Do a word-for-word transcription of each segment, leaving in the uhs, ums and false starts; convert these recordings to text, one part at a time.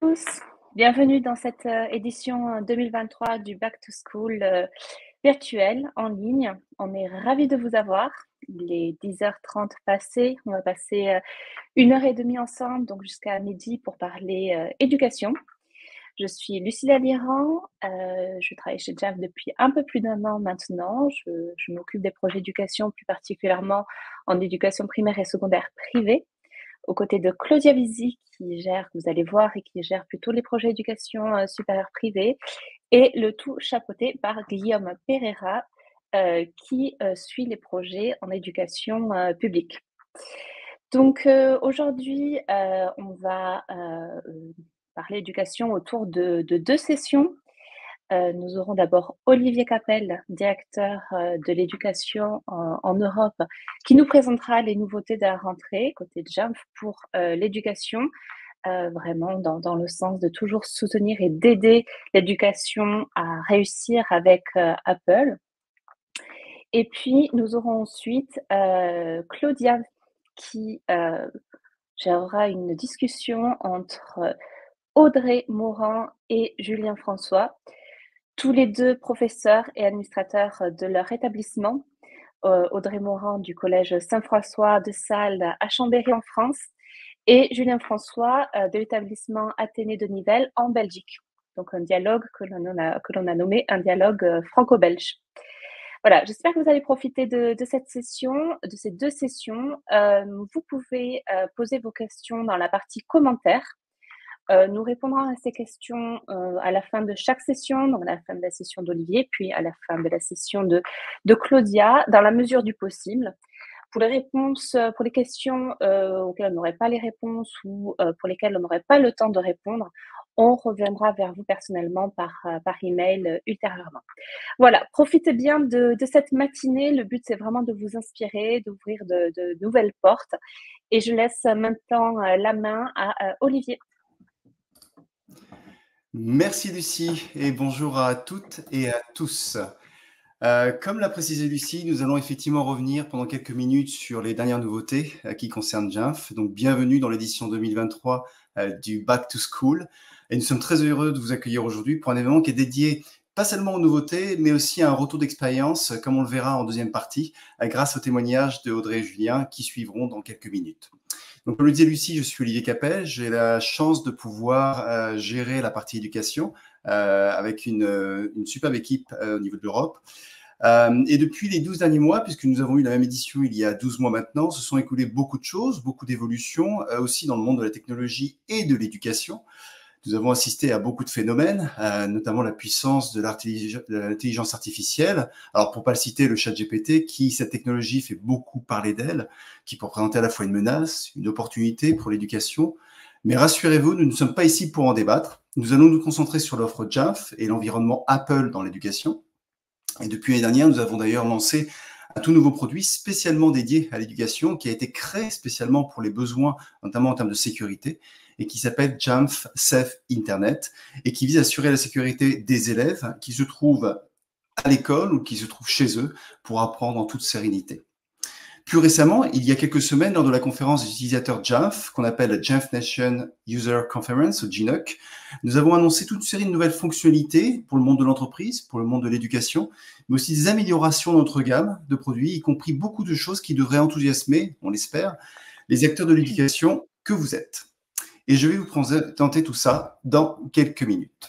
Tous, bienvenue dans cette euh, édition euh, deux mille vingt-trois du Back to School euh, virtuel en ligne. On est ravis de vous avoir. Il est dix heures trente passées. On va passer euh, une heure et demie ensemble, donc jusqu'à midi pour parler euh, éducation. Je suis Lucilla Liran. Euh, je travaille chez J A F depuis un peu plus d'un an maintenant. Je, je m'occupe des projets d'éducation, plus particulièrement en éducation primaire et secondaire privée, aux côtés de Claudia Visi, qui gère, vous allez voir, et qui gère plutôt les projets d'éducation euh, supérieure privée, et le tout chapeauté par Guillaume Pereira, euh, qui euh, suit les projets en éducation euh, publique. Donc euh, aujourd'hui, euh, on va euh, parler éducation autour de, de deux sessions. Euh, nous aurons d'abord Olivier Capel, directeur euh, de l'éducation en, en Europe, qui nous présentera les nouveautés de la rentrée côté J A F pour euh, l'éducation, euh, vraiment dans, dans le sens de toujours soutenir et d'aider l'éducation à réussir avec euh, Apple. Et puis, nous aurons ensuite euh, Claudia qui euh, gérera une discussion entre Audrey Morand et Julien François, tous les deux professeurs et administrateurs de leur établissement. Euh, Audrey Morand du collège Saint-François de Sales à Chambéry en France et Julien François euh, de l'établissement Athénée de Nivelles en Belgique. Donc un dialogue que l'on a, que l'on a nommé un dialogue euh, franco-belge. Voilà, j'espère que vous allez profiter de, de cette session, de ces deux sessions. Euh, vous pouvez euh, poser vos questions dans la partie commentaires. Euh, nous répondrons à ces questions euh, à la fin de chaque session, donc à la fin de la session d'Olivier, puis à la fin de la session de, de Claudia, dans la mesure du possible. Pour les réponses, pour les questions euh, auxquelles on n'aurait pas les réponses ou euh, pour lesquelles on n'aurait pas le temps de répondre, on reviendra vers vous personnellement par, euh, par email euh, ultérieurement. Voilà, profitez bien de, de cette matinée. Le but, c'est vraiment de vous inspirer, d'ouvrir de, de nouvelles portes. Et je laisse maintenant euh, la main à euh, Olivier. Merci Lucie et bonjour à toutes et à tous. Euh, comme l'a précisé Lucie, nous allons effectivement revenir pendant quelques minutes sur les dernières nouveautés euh, qui concernent J A F. Donc bienvenue dans l'édition deux mille vingt-trois euh, du Back to School. Et nous sommes très heureux de vous accueillir aujourd'hui pour un événement qui est dédié pas seulement aux nouveautés, mais aussi à un retour d'expérience, comme on le verra en deuxième partie, euh, grâce au témoignage de Audrey et Julien qui suivront dans quelques minutes. Donc, comme le disait Lucie, je suis Olivier Capel. J'ai la chance de pouvoir euh, gérer la partie éducation euh, avec une, une superbe équipe euh, au niveau de l'Europe. Euh, et depuis les douze derniers mois, puisque nous avons eu la même édition il y a douze mois maintenant, se sont écoulées beaucoup de choses, beaucoup d'évolutions, euh, aussi dans le monde de la technologie et de l'éducation. Nous avons assisté à beaucoup de phénomènes, euh, notamment la puissance de l'intelligence artificielle. Alors, pour ne pas le citer, le chat G P T, qui, cette technologie, fait beaucoup parler d'elle, qui peut représenter à la fois une menace, une opportunité pour l'éducation. Mais rassurez-vous, nous ne sommes pas ici pour en débattre. Nous allons nous concentrer sur l'offre J A F et l'environnement Apple dans l'éducation. Et depuis l'année dernière, nous avons d'ailleurs lancé un tout nouveau produit spécialement dédié à l'éducation, qui a été créé spécialement pour les besoins, notamment en termes de sécurité, et qui s'appelle J A F Safe Internet, et qui vise à assurer la sécurité des élèves qui se trouvent à l'école ou qui se trouvent chez eux pour apprendre en toute sérénité. Plus récemment, il y a quelques semaines, lors de la conférence des utilisateurs J A F, qu'on appelle la J A F Nation User Conference, ou J N O C, nous avons annoncé toute une série de nouvelles fonctionnalités pour le monde de l'entreprise, pour le monde de l'éducation, mais aussi des améliorations dans notre gamme de produits, y compris beaucoup de choses qui devraient enthousiasmer, on l'espère, les acteurs de l'éducation que vous êtes. Et je vais vous présenter tout ça dans quelques minutes.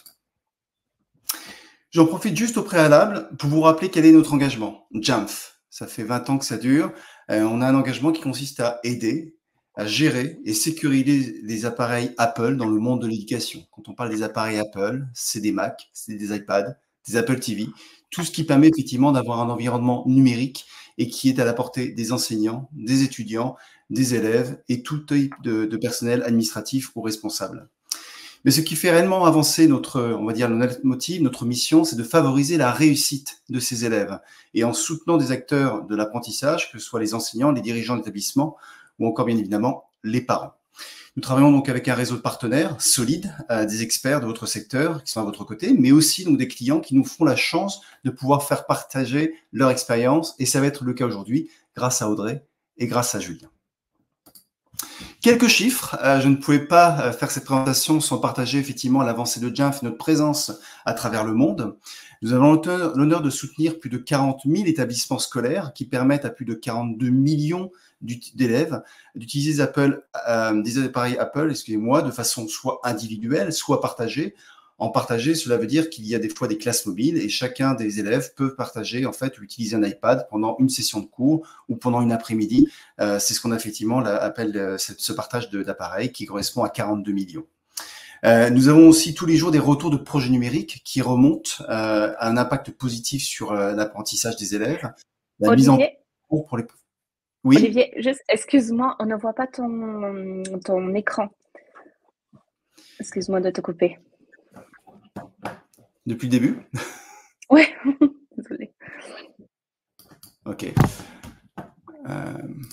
J'en profite juste au préalable pour vous rappeler quel est notre engagement. J A F, ça fait vingt ans que ça dure. Euh, on a un engagement qui consiste à aider, à gérer et sécuriser les appareils Apple dans le monde de l'éducation. Quand on parle des appareils Apple, c'est des Mac, c'est des iPads, des Apple T V, tout ce qui permet effectivement d'avoir un environnement numérique et qui est à la portée des enseignants, des étudiants, des élèves et tout type de, de personnel administratif ou responsable. Mais ce qui fait réellement avancer notre, on va dire, notre motif, notre mission, c'est de favoriser la réussite de ces élèves et en soutenant des acteurs de l'apprentissage, que ce soit les enseignants, les dirigeants d'établissement ou encore bien évidemment les parents. Nous travaillons donc avec un réseau de partenaires solides, euh, des experts de votre secteur qui sont à votre côté, mais aussi donc des clients qui nous font la chance de pouvoir faire partager leur expérience, et ça va être le cas aujourd'hui grâce à Audrey et grâce à Julien. Quelques chiffres, euh, je ne pouvais pas euh, faire cette présentation sans partager effectivement l'avancée de Jumf et notre présence à travers le monde. Nous avons l'honneur de soutenir plus de quarante mille établissements scolaires qui permettent à plus de quarante-deux millions d'élèves d'utiliser des, Apple, euh, des appareils Apple, excusez-moi, de façon soit individuelle, soit partagée. En partager, cela veut dire qu'il y a des fois des classes mobiles et chacun des élèves peut partager, en fait, ou utiliser un iPad pendant une session de cours ou pendant une après-midi. Euh, c'est ce qu'on effectivement appelle euh, ce partage d'appareils qui correspond à quarante-deux millions. Euh, nous avons aussi tous les jours des retours de projets numériques qui remontent euh, à un impact positif sur euh, l'apprentissage des élèves. La Olivier, mise en cours pour les... Oui. Olivier, juste, excuse-moi, on ne voit pas ton, ton écran. Excuse-moi de te couper. Depuis le début? Oui, désolée. Ok. Euh...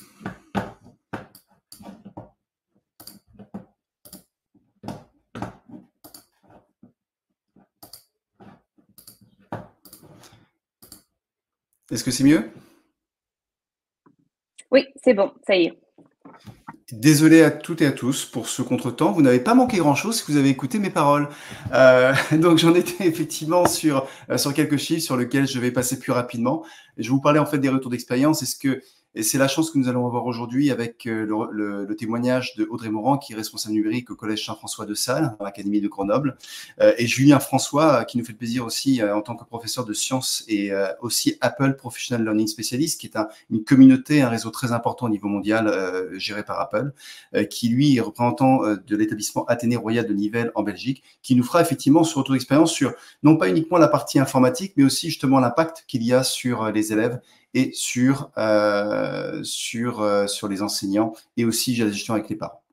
Est-ce que c'est mieux? Oui, c'est bon, ça y est. Désolé à toutes et à tous pour ce contretemps. Vous n'avez pas manqué grand-chose si vous avez écouté mes paroles. Euh, donc j'en étais effectivement sur, euh, sur quelques chiffres sur lesquels je vais passer plus rapidement. Je vais vous parler en fait des retours d'expérience. Est-ce que Et c'est la chance que nous allons avoir aujourd'hui avec euh, le, le, le témoignage de Audrey Morand, qui est responsable numérique au Collège Saint-François de Sales, à l'Académie de Grenoble, euh, et Julien François, euh, qui nous fait le plaisir aussi euh, en tant que professeur de sciences et euh, aussi Apple Professional Learning Specialist, qui est un, une communauté, un réseau très important au niveau mondial euh, géré par Apple, euh, qui lui est représentant euh, de l'établissement Athénée Royal de Nivelles en Belgique, qui nous fera effectivement ce retour d'expérience sur non pas uniquement la partie informatique, mais aussi justement l'impact qu'il y a sur euh, les élèves et sur, euh, sur, euh, sur les enseignants et aussi la gestion avec les parents.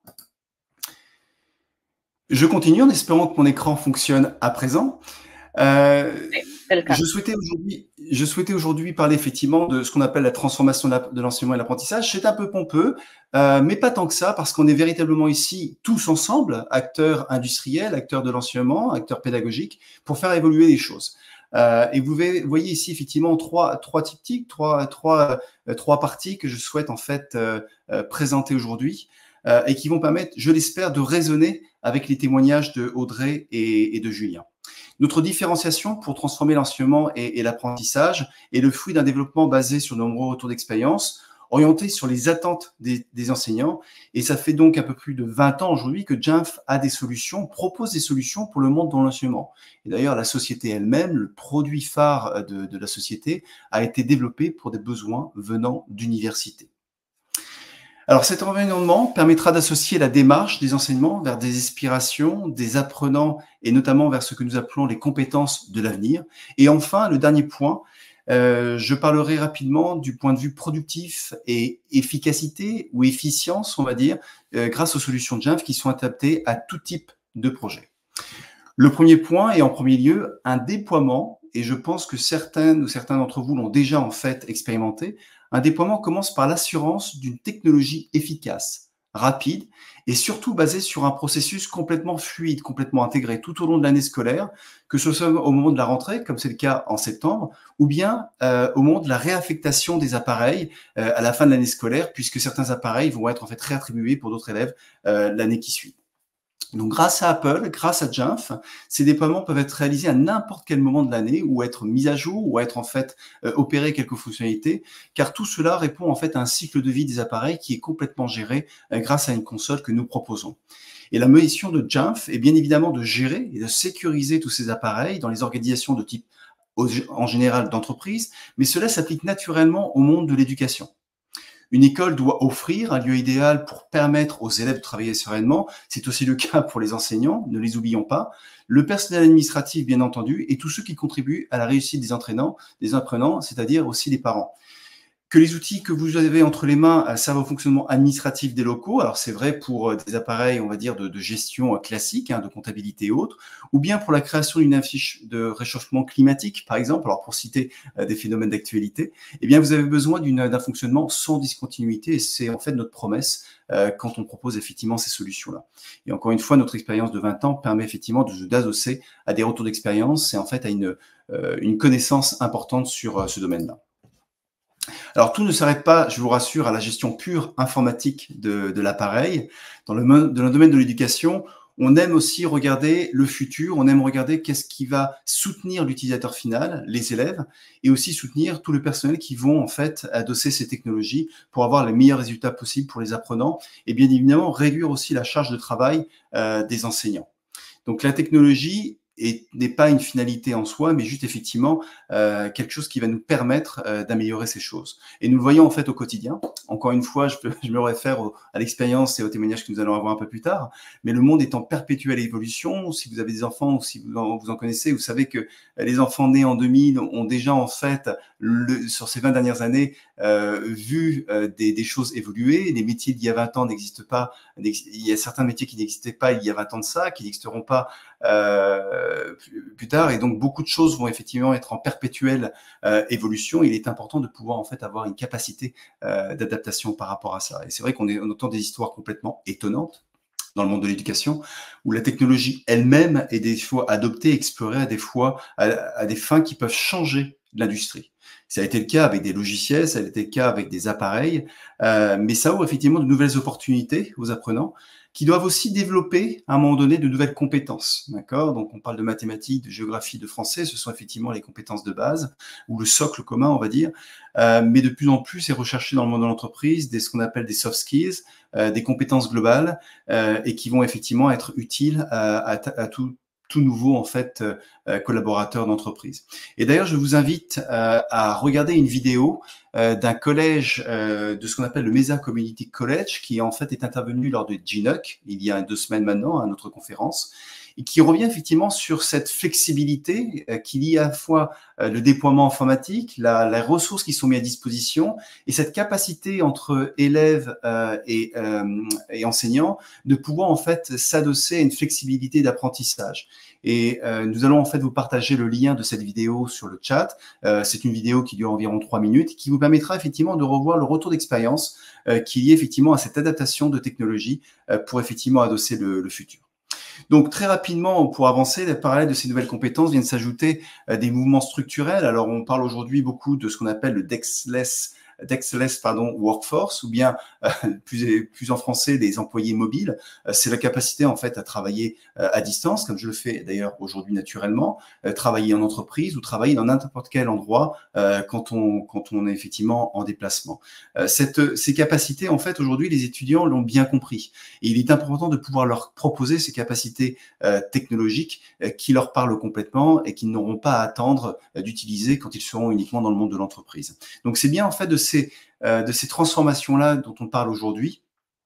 Je continue en espérant que mon écran fonctionne à présent. Euh, je souhaitais aujourd'hui, je souhaitais aujourd'hui parler effectivement de ce qu'on appelle la transformation de l'enseignement et l'apprentissage. C'est un peu pompeux, euh, mais pas tant que ça, parce qu'on est véritablement ici tous ensemble, acteurs industriels, acteurs de l'enseignement, acteurs pédagogiques, pour faire évoluer les choses. Euh, et vous voyez ici effectivement trois, trois types, trois, trois, euh, trois parties que je souhaite en fait euh, euh, présenter aujourd'hui euh, et qui vont permettre, je l'espère, de raisonner avec les témoignages de Audrey et, et de Julien. Notre différenciation pour transformer l'enseignement et, et l'apprentissage est le fruit d'un développement basé sur de nombreux retours d'expérience, orienté sur les attentes des, des enseignants. Et ça fait donc un peu plus de vingt ans aujourd'hui que Jumf a des solutions, propose des solutions pour le monde de l'enseignement. Et d'ailleurs, la société elle-même, le produit phare de, de la société, a été développé pour des besoins venant d'universités. Alors cet environnement permettra d'associer la démarche des enseignements vers des aspirations, des apprenants et notamment vers ce que nous appelons les compétences de l'avenir. Et enfin, le dernier point, Euh, je parlerai rapidement du point de vue productif et efficacité ou efficience, on va dire, euh, grâce aux solutions Jumf qui sont adaptées à tout type de projet. Le premier point est en premier lieu un déploiement, et je pense que certaines ou certains d'entre vous l'ont déjà en fait expérimenté. Un déploiement commence par l'assurance d'une technologie efficace, rapide et surtout basée sur un processus complètement fluide, complètement intégré tout au long de l'année scolaire, que ce soit au moment de la rentrée, comme c'est le cas en septembre, ou bien euh, au moment de la réaffectation des appareils euh, à la fin de l'année scolaire, puisque certains appareils vont être en fait réattribués pour d'autres élèves euh, l'année qui suit. Donc, grâce à Apple, grâce à Jumf, ces déploiements peuvent être réalisés à n'importe quel moment de l'année ou être mis à jour ou être en fait euh, opérer quelques fonctionnalités, car tout cela répond en fait à un cycle de vie des appareils qui est complètement géré euh, grâce à une console que nous proposons. Et la mission de Jumf est bien évidemment de gérer et de sécuriser tous ces appareils dans les organisations de type en général d'entreprise, mais cela s'applique naturellement au monde de l'éducation. Une école doit offrir un lieu idéal pour permettre aux élèves de travailler sereinement. C'est aussi le cas pour les enseignants, ne les oublions pas. Le personnel administratif, bien entendu, et tous ceux qui contribuent à la réussite des entraînants, des apprenants, c'est-à-dire aussi les parents. Que les outils que vous avez entre les mains servent au fonctionnement administratif des locaux. Alors, c'est vrai pour des appareils, on va dire, de, de gestion classique, hein, de comptabilité et autres, ou bien pour la création d'une affiche de réchauffement climatique, par exemple, alors pour citer euh, des phénomènes d'actualité, eh bien, vous avez besoin d'un fonctionnement sans discontinuité, et c'est en fait notre promesse euh, quand on propose effectivement ces solutions-là. Et encore une fois, notre expérience de vingt ans permet effectivement d'adosser à des retours d'expérience et en fait à une, euh, une connaissance importante sur euh, ce domaine-là. Alors, tout ne s'arrête pas, je vous rassure, à la gestion pure informatique de, de l'appareil. Dans le, mo- dans le domaine de l'éducation, on aime aussi regarder le futur, on aime regarder qu'est-ce qui va soutenir l'utilisateur final, les élèves, et aussi soutenir tout le personnel qui vont en fait adosser ces technologies pour avoir les meilleurs résultats possibles pour les apprenants, et bien évidemment réduire aussi la charge de travail euh, des enseignants. Donc la technologie est- n'est pas une finalité en soi, mais juste effectivement euh, quelque chose qui va nous permettre euh, d'améliorer ces choses. Et nous le voyons en fait au quotidien. Encore une fois, je, peux- je me réfère au- à l'expérience et au témoignage que nous allons avoir un peu plus tard, mais le monde est en perpétuelle évolution. Si vous avez des enfants ou si vous en, vous en connaissez, vous savez que les enfants nés en deux mille ont déjà en fait, le- sur ces vingt dernières années, euh, vu euh, des, des choses évoluer. Les métiers d'il y a vingt ans n'existent pas. Il y a certains métiers qui n'existaient pas il y a vingt ans de ça, qui n'existeront pas euh, plus, plus tard, et donc beaucoup de choses vont effectivement être en perpétuelle euh, évolution. Il est important de pouvoir en fait avoir une capacité euh, d'adaptation par rapport à ça. Et c'est vrai qu'on est- on entend des histoires complètement étonnantes dans le monde de l'éducation, où la technologie elle-même est des fois adoptée, explorée à des fois à, à des fins qui peuvent changer l'industrie. Ça a été le cas avec des logiciels, ça a été le cas avec des appareils, euh, mais ça ouvre effectivement de nouvelles opportunités aux apprenants qui doivent aussi développer à un moment donné de nouvelles compétences. D'accord? Donc on parle de mathématiques, de géographie, de français, ce sont effectivement les compétences de base, ou le socle commun, on va dire, euh, mais de plus en plus c'est recherché dans le monde de l'entreprise des ce qu'on appelle des soft skills, euh, des compétences globales, euh, et qui vont effectivement être utiles à, à, à tout, tout nouveau en fait euh, collaborateur d'entreprise. Et d'ailleurs, je vous invite euh, à regarder une vidéo euh, d'un collège euh, de ce qu'on appelle le Mesa Community College, qui en fait est intervenu lors de G N U C il y a deux semaines maintenant à notre conférence, et qui revient effectivement sur cette flexibilité euh, qui lie à la fois euh, le déploiement informatique, la, la ressources qui sont mises à disposition, et cette capacité entre élèves euh, et, euh, et enseignants de pouvoir en fait s'adosser à une flexibilité d'apprentissage. Et euh, nous allons en fait vous partager le lien de cette vidéo sur le chat. Euh, c'est une vidéo qui dure environ trois minutes, qui vous permettra effectivement de revoir le retour d'expérience euh, qui est lié effectivement à cette adaptation de technologie euh, pour effectivement adosser le, le futur. Donc très rapidement, pour avancer, les parallèles de ces nouvelles compétences viennent s'ajouter euh, des mouvements structurels. Alors on parle aujourd'hui beaucoup de ce qu'on appelle le Dexless Dexless pardon, workforce, ou bien euh, plus, plus en français les employés mobiles. Euh, c'est la capacité en fait à travailler euh, à distance, comme je le fais d'ailleurs aujourd'hui naturellement, euh, travailler en entreprise ou travailler dans n'importe quel endroit euh, quand on quand on est effectivement en déplacement. Euh, cette, ces capacités en fait aujourd'hui les étudiants l'ont bien compris, et il est important de pouvoir leur proposer ces capacités euh, technologiques euh, qui leur parlent complètement et qu'ils n'auront pas à attendre euh, d'utiliser quand ils seront uniquement dans le monde de l'entreprise. Donc c'est bien en fait de ces, euh, de ces transformations-là dont on parle aujourd'hui,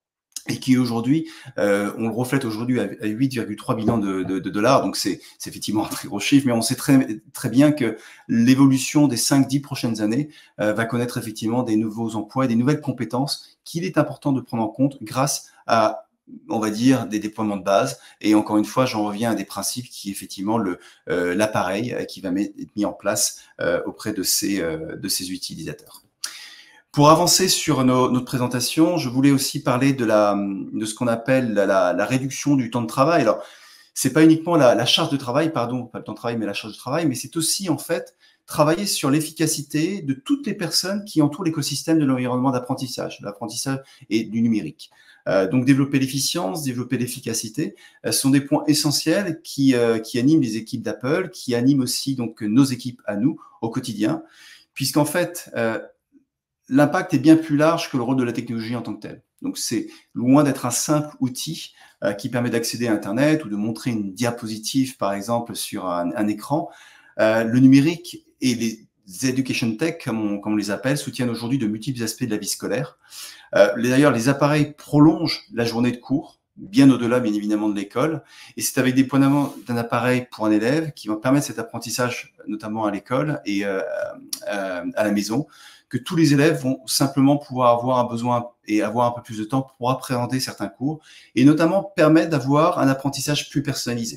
et qui aujourd'hui, euh, on le reflète aujourd'hui à huit virgule trois billions de, de, de dollars, donc c'est effectivement un très gros chiffre, mais on sait très, très bien que l'évolution des cinq dix prochaines années euh, va connaître effectivement des nouveaux emplois et des nouvelles compétences qu'il est important de prendre en compte grâce à, on va dire, des déploiements de base. Et encore une fois, j'en reviens à des principes qui, effectivement, le euh, l'appareil euh, qui va être mis en place euh, auprès de ces, euh, de ces utilisateurs. Pour avancer sur nos, notre présentation, je voulais aussi parler de, la, de ce qu'on appelle la, la, la réduction du temps de travail. Alors, c'est pas uniquement la, la charge de travail, pardon, pas le temps de travail, mais la charge de travail, mais c'est aussi en fait travailler sur l'efficacité de toutes les personnes qui entourent l'écosystème de l'environnement d'apprentissage, de l'apprentissage et du numérique. Euh, donc développer l'efficience, développer l'efficacité, euh, sont des points essentiels qui, euh, qui animent les équipes d'Apple, qui animent aussi donc nos équipes à nous au quotidien, puisqu'en fait euh, l'impact est bien plus large que le rôle de la technologie en tant que telle. Donc c'est loin d'être un simple outil euh, qui permet d'accéder à Internet ou de montrer une diapositive, par exemple, sur un, un écran. Euh, le numérique et les education tech, comme on, comme on les appelle, soutiennent aujourd'hui de multiples aspects de la vie scolaire. Euh, D'ailleurs, les appareils prolongent la journée de cours, bien au-delà, bien évidemment, de l'école. Et c'est avec des déploiements d'un appareil pour un élève qui va permettre cet apprentissage, notamment à l'école et euh, euh, à la maison, que tous les élèves vont simplement pouvoir avoir un besoin et avoir un peu plus de temps pour appréhender certains cours, et notamment permettre d'avoir un apprentissage plus personnalisé.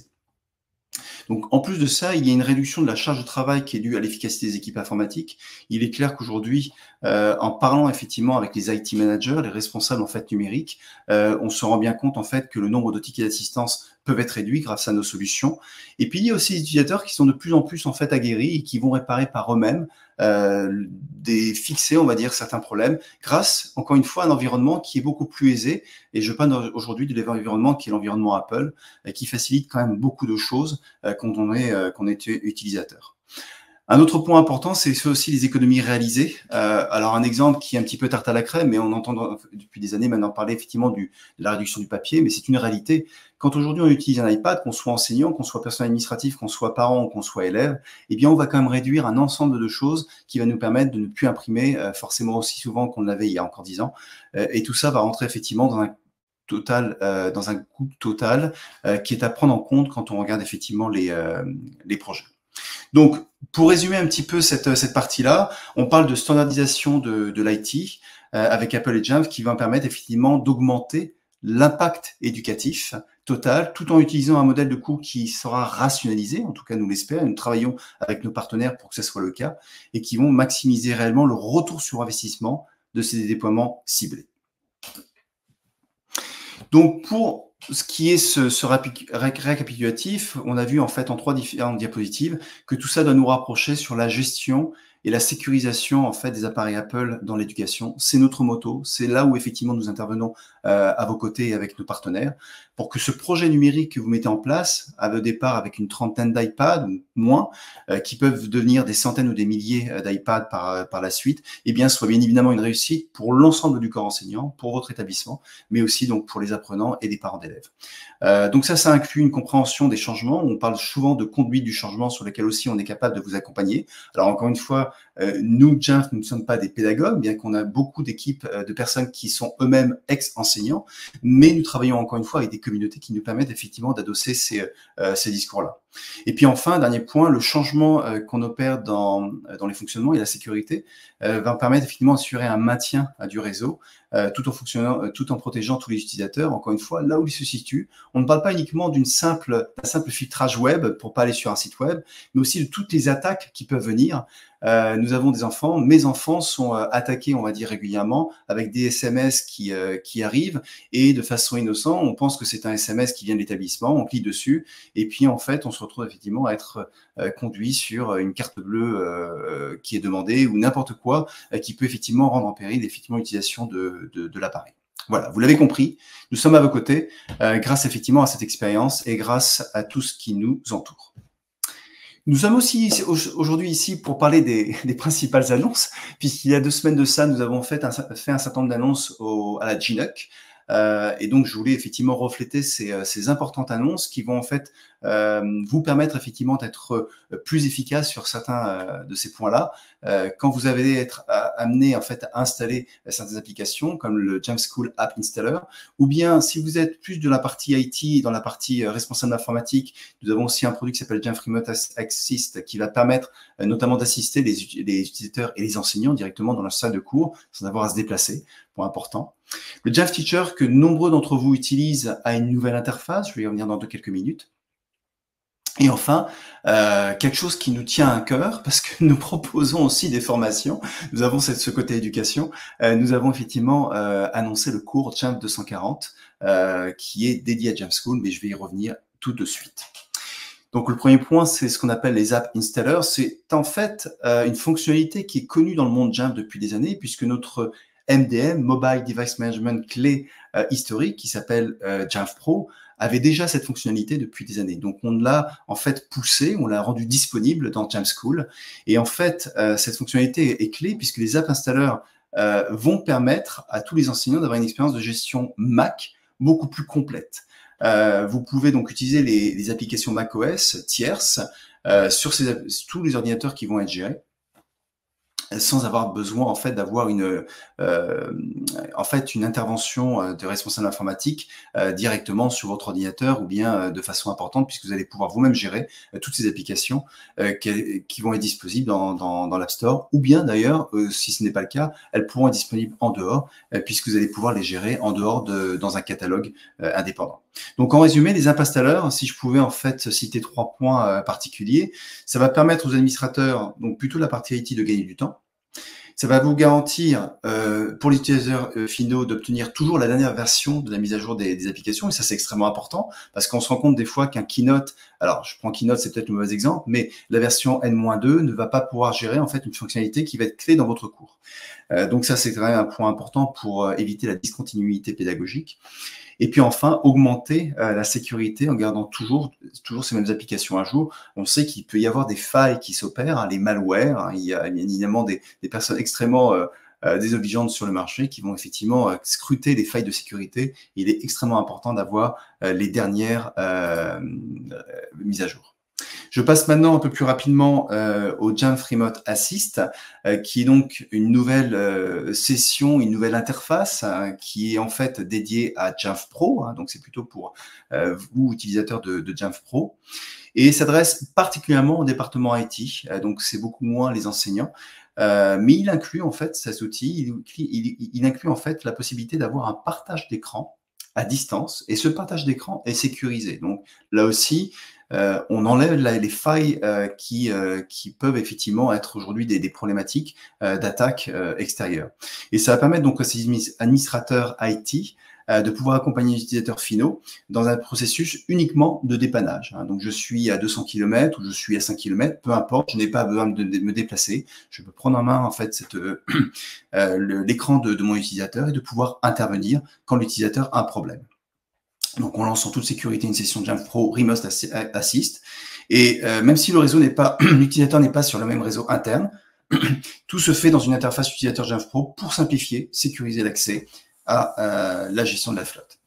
Donc, en plus de ça, il y a une réduction de la charge de travail qui est due à l'efficacité des équipes informatiques. Il est clair qu'aujourd'hui, euh, en parlant effectivement avec les I T managers, les responsables en fait numériques, euh, on se rend bien compte en fait que le nombre de tickets d'assistance peuvent être réduits grâce à nos solutions. Et puis il y a aussi les utilisateurs qui sont de plus en plus en fait aguerris et qui vont réparer par eux-mêmes euh, des fixer, on va dire, certains problèmes grâce, encore une fois, à un environnement qui est beaucoup plus aisé. Et je parle aujourd'hui de l'environnement qui est l'environnement Apple, euh, qui facilite quand même beaucoup de choses euh, quand on est, euh, qu'on est utilisateur. Un autre point important, c'est aussi les économies réalisées. Euh, alors, un exemple qui est un petit peu tarte à la crème, mais on entend depuis des années maintenant parler effectivement du, de la réduction du papier, mais c'est une réalité. Quand aujourd'hui on utilise un iPad, qu'on soit enseignant, qu'on soit personnel administratif, qu'on soit parent ou qu'on soit élève, eh bien, on va quand même réduire un ensemble de choses qui va nous permettre de ne plus imprimer euh, forcément aussi souvent qu'on l'avait il y a encore dix ans. Euh, et tout ça va rentrer effectivement dans un total, euh, dans un coût total euh, qui est à prendre en compte quand on regarde effectivement les, euh, les projets. Donc, pour résumer un petit peu cette, cette partie-là, on parle de standardisation de, de l'I T euh, avec Apple et Jamf qui va permettre effectivement d'augmenter l'impact éducatif total tout en utilisant un modèle de coût qui sera rationalisé, en tout cas nous l'espérons, nous travaillons avec nos partenaires pour que ce soit le cas, et qui vont maximiser réellement le retour sur investissement de ces déploiements ciblés. Donc, pour ce qui est ce, ce récapitulatif, on a vu en fait en trois différentes diapositives que tout ça doit nous rapprocher sur la gestion et la sécurisation en fait des appareils Apple dans l'éducation. C'est notre motto, c'est là où effectivement nous intervenons euh, à vos côtés et avec nos partenaires pour que ce projet numérique que vous mettez en place, à au départ avec une trentaine d'iPads ou moins, euh, qui peuvent devenir des centaines ou des milliers d'iPads par, par la suite, eh bien soit bien évidemment une réussite pour l'ensemble du corps enseignant, pour votre établissement, mais aussi donc pour les apprenants et les parents d'élèves. Euh, donc ça, ça inclut une compréhension des changements. On parle souvent de conduite du changement sur lesquels aussi on est capable de vous accompagner. Alors encore une fois, euh, nous, Jamf, nous ne sommes pas des pédagogues, bien qu'on a beaucoup d'équipes euh, de personnes qui sont eux-mêmes ex-enseignants, mais nous travaillons encore une fois avec des communautés qui nous permettent effectivement d'adosser ces, euh, ces discours-là. Et puis enfin, dernier point, le changement euh, qu'on opère dans, dans les fonctionnements et la sécurité euh, va permettre effectivement d'assurer un maintien euh, du réseau euh, tout en fonctionnant, euh, tout en protégeant tous les utilisateurs. Encore une fois, là où ils se situent, on ne parle pas uniquement d'une simple, d'un simple filtrage web pour pas aller sur un site web, mais aussi de toutes les attaques qui peuvent venir. Euh, nous avons des enfants, mes enfants sont euh, attaqués, on va dire régulièrement, avec des S M S qui, euh, qui arrivent et de façon innocente, on pense que c'est un S M S qui vient de l'établissement, on clique dessus et puis en fait, on se retrouve effectivement à être euh, conduit sur une carte bleue euh, qui est demandée ou n'importe quoi euh, qui peut effectivement rendre en péril effectivement l'utilisation de, de, de l'appareil. Voilà, vous l'avez compris, nous sommes à vos côtés euh, grâce effectivement à cette expérience et grâce à tout ce qui nous entoure. Nous sommes aussi aujourd'hui ici pour parler des, des principales annonces, puisqu'il y a deux semaines de ça, nous avons fait un, fait un certain nombre d'annonces à la G N U C. Euh, et donc, je voulais effectivement refléter ces, ces importantes annonces qui vont en fait euh, vous permettre effectivement d'être plus efficace sur certains euh, de ces points-là. Euh, quand vous allez être amené en fait à installer certaines applications comme le Jamf School App Installer, ou bien si vous êtes plus de la partie I T, dans la partie responsable informatique, nous avons aussi un produit qui s'appelle Jamf Remote Assist qui va permettre euh, notamment d'assister les, les utilisateurs et les enseignants directement dans leur salle de cours sans avoir à se déplacer. Point important. Le Jamf Teacher que nombreux d'entre vous utilisent a une nouvelle interface, je vais y revenir dans quelques minutes. Et enfin, euh, quelque chose qui nous tient à cœur, parce que nous proposons aussi des formations, nous avons cette, ce côté éducation, euh, nous avons effectivement euh, annoncé le cours Jamf deux cent quarante, euh, qui est dédié à Jamf School, mais je vais y revenir tout de suite. Donc le premier point, c'est ce qu'on appelle les App Installers. C'est en fait euh, une fonctionnalité qui est connue dans le monde Jamf depuis des années, puisque notre M D M, Mobile Device Management clé euh, historique, qui s'appelle euh, Jamf Pro, avait déjà cette fonctionnalité depuis des années. Donc, on l'a en fait poussé, on l'a rendu disponible dans Jamf School. Et en fait, euh, cette fonctionnalité est clé puisque les app installers euh, vont permettre à tous les enseignants d'avoir une expérience de gestion Mac beaucoup plus complète. Euh, vous pouvez donc utiliser les, les applications macOS tierces euh, sur ces, tous les ordinateurs qui vont être gérés, sans avoir besoin en fait d'avoir une euh, en fait une intervention de responsable informatique euh, directement sur votre ordinateur ou bien euh, de façon importante, puisque vous allez pouvoir vous-même gérer euh, toutes ces applications euh, qui, qui vont être disponibles dans, dans, dans l'App Store, ou bien d'ailleurs euh, si ce n'est pas le cas, elles pourront être disponibles en dehors euh, puisque vous allez pouvoir les gérer en dehors de dans un catalogue euh, indépendant. Donc en résumé, les app installers, si je pouvais en fait citer trois points euh, particuliers, ça va permettre aux administrateurs, donc plutôt la partie I T, de gagner du temps. Ça va vous garantir, euh, pour les utilisateurs euh, finaux, d'obtenir toujours la dernière version de la mise à jour des, des applications. Et ça, c'est extrêmement important parce qu'on se rend compte des fois qu'un Keynote, alors je prends Keynote, c'est peut-être le mauvais exemple, mais la version N moins deux ne va pas pouvoir gérer en fait une fonctionnalité qui va être clé dans votre cours. Euh, donc ça, c'est quand même un point important pour euh, éviter la discontinuité pédagogique. Et puis enfin, augmenter euh, la sécurité en gardant toujours, toujours ces mêmes applications à jour. On sait qu'il peut y avoir des failles qui s'opèrent, hein, les malwares. Hein, il y a évidemment des, des personnes extrêmement euh, euh, désobligeantes sur le marché qui vont effectivement euh, scruter les failles de sécurité. Il est extrêmement important d'avoir euh, les dernières euh, euh, mises à jour. Je passe maintenant un peu plus rapidement euh, au Jamf Remote Assist, euh, qui est donc une nouvelle euh, session, une nouvelle interface hein, qui est en fait dédiée à Jamf Pro. Hein, donc c'est plutôt pour euh, vous, utilisateurs de, de Jamf Pro. Et s'adresse particulièrement au département I T. Euh, donc c'est beaucoup moins les enseignants. Euh, mais il inclut en fait cet outil, il, il, il inclut en fait la possibilité d'avoir un partage d'écran à distance. Et ce partage d'écran est sécurisé. Donc là aussi, Euh, on enlève la, les failles euh, qui, euh, qui peuvent effectivement être aujourd'hui des, des problématiques euh, d'attaque euh, extérieure. Et ça va permettre donc à ces administrateurs I T euh, de pouvoir accompagner les utilisateurs finaux dans un processus uniquement de dépannage. Hein. Donc je suis à deux cents kilomètres ou je suis à cinq kilomètres, peu importe, je n'ai pas besoin de, de me déplacer. Je peux prendre en main en fait cette, euh, euh, l'écran de, de mon utilisateur et de pouvoir intervenir quand l'utilisateur a un problème. Donc, on lance en toute sécurité une session Jamf Pro Remote Assist. Et euh, même si le réseau n'est pas, l'utilisateur n'est pas sur le même réseau interne, tout se fait dans une interface utilisateur Jamf Pro pour simplifier, sécuriser l'accès à euh, la gestion de la flotte.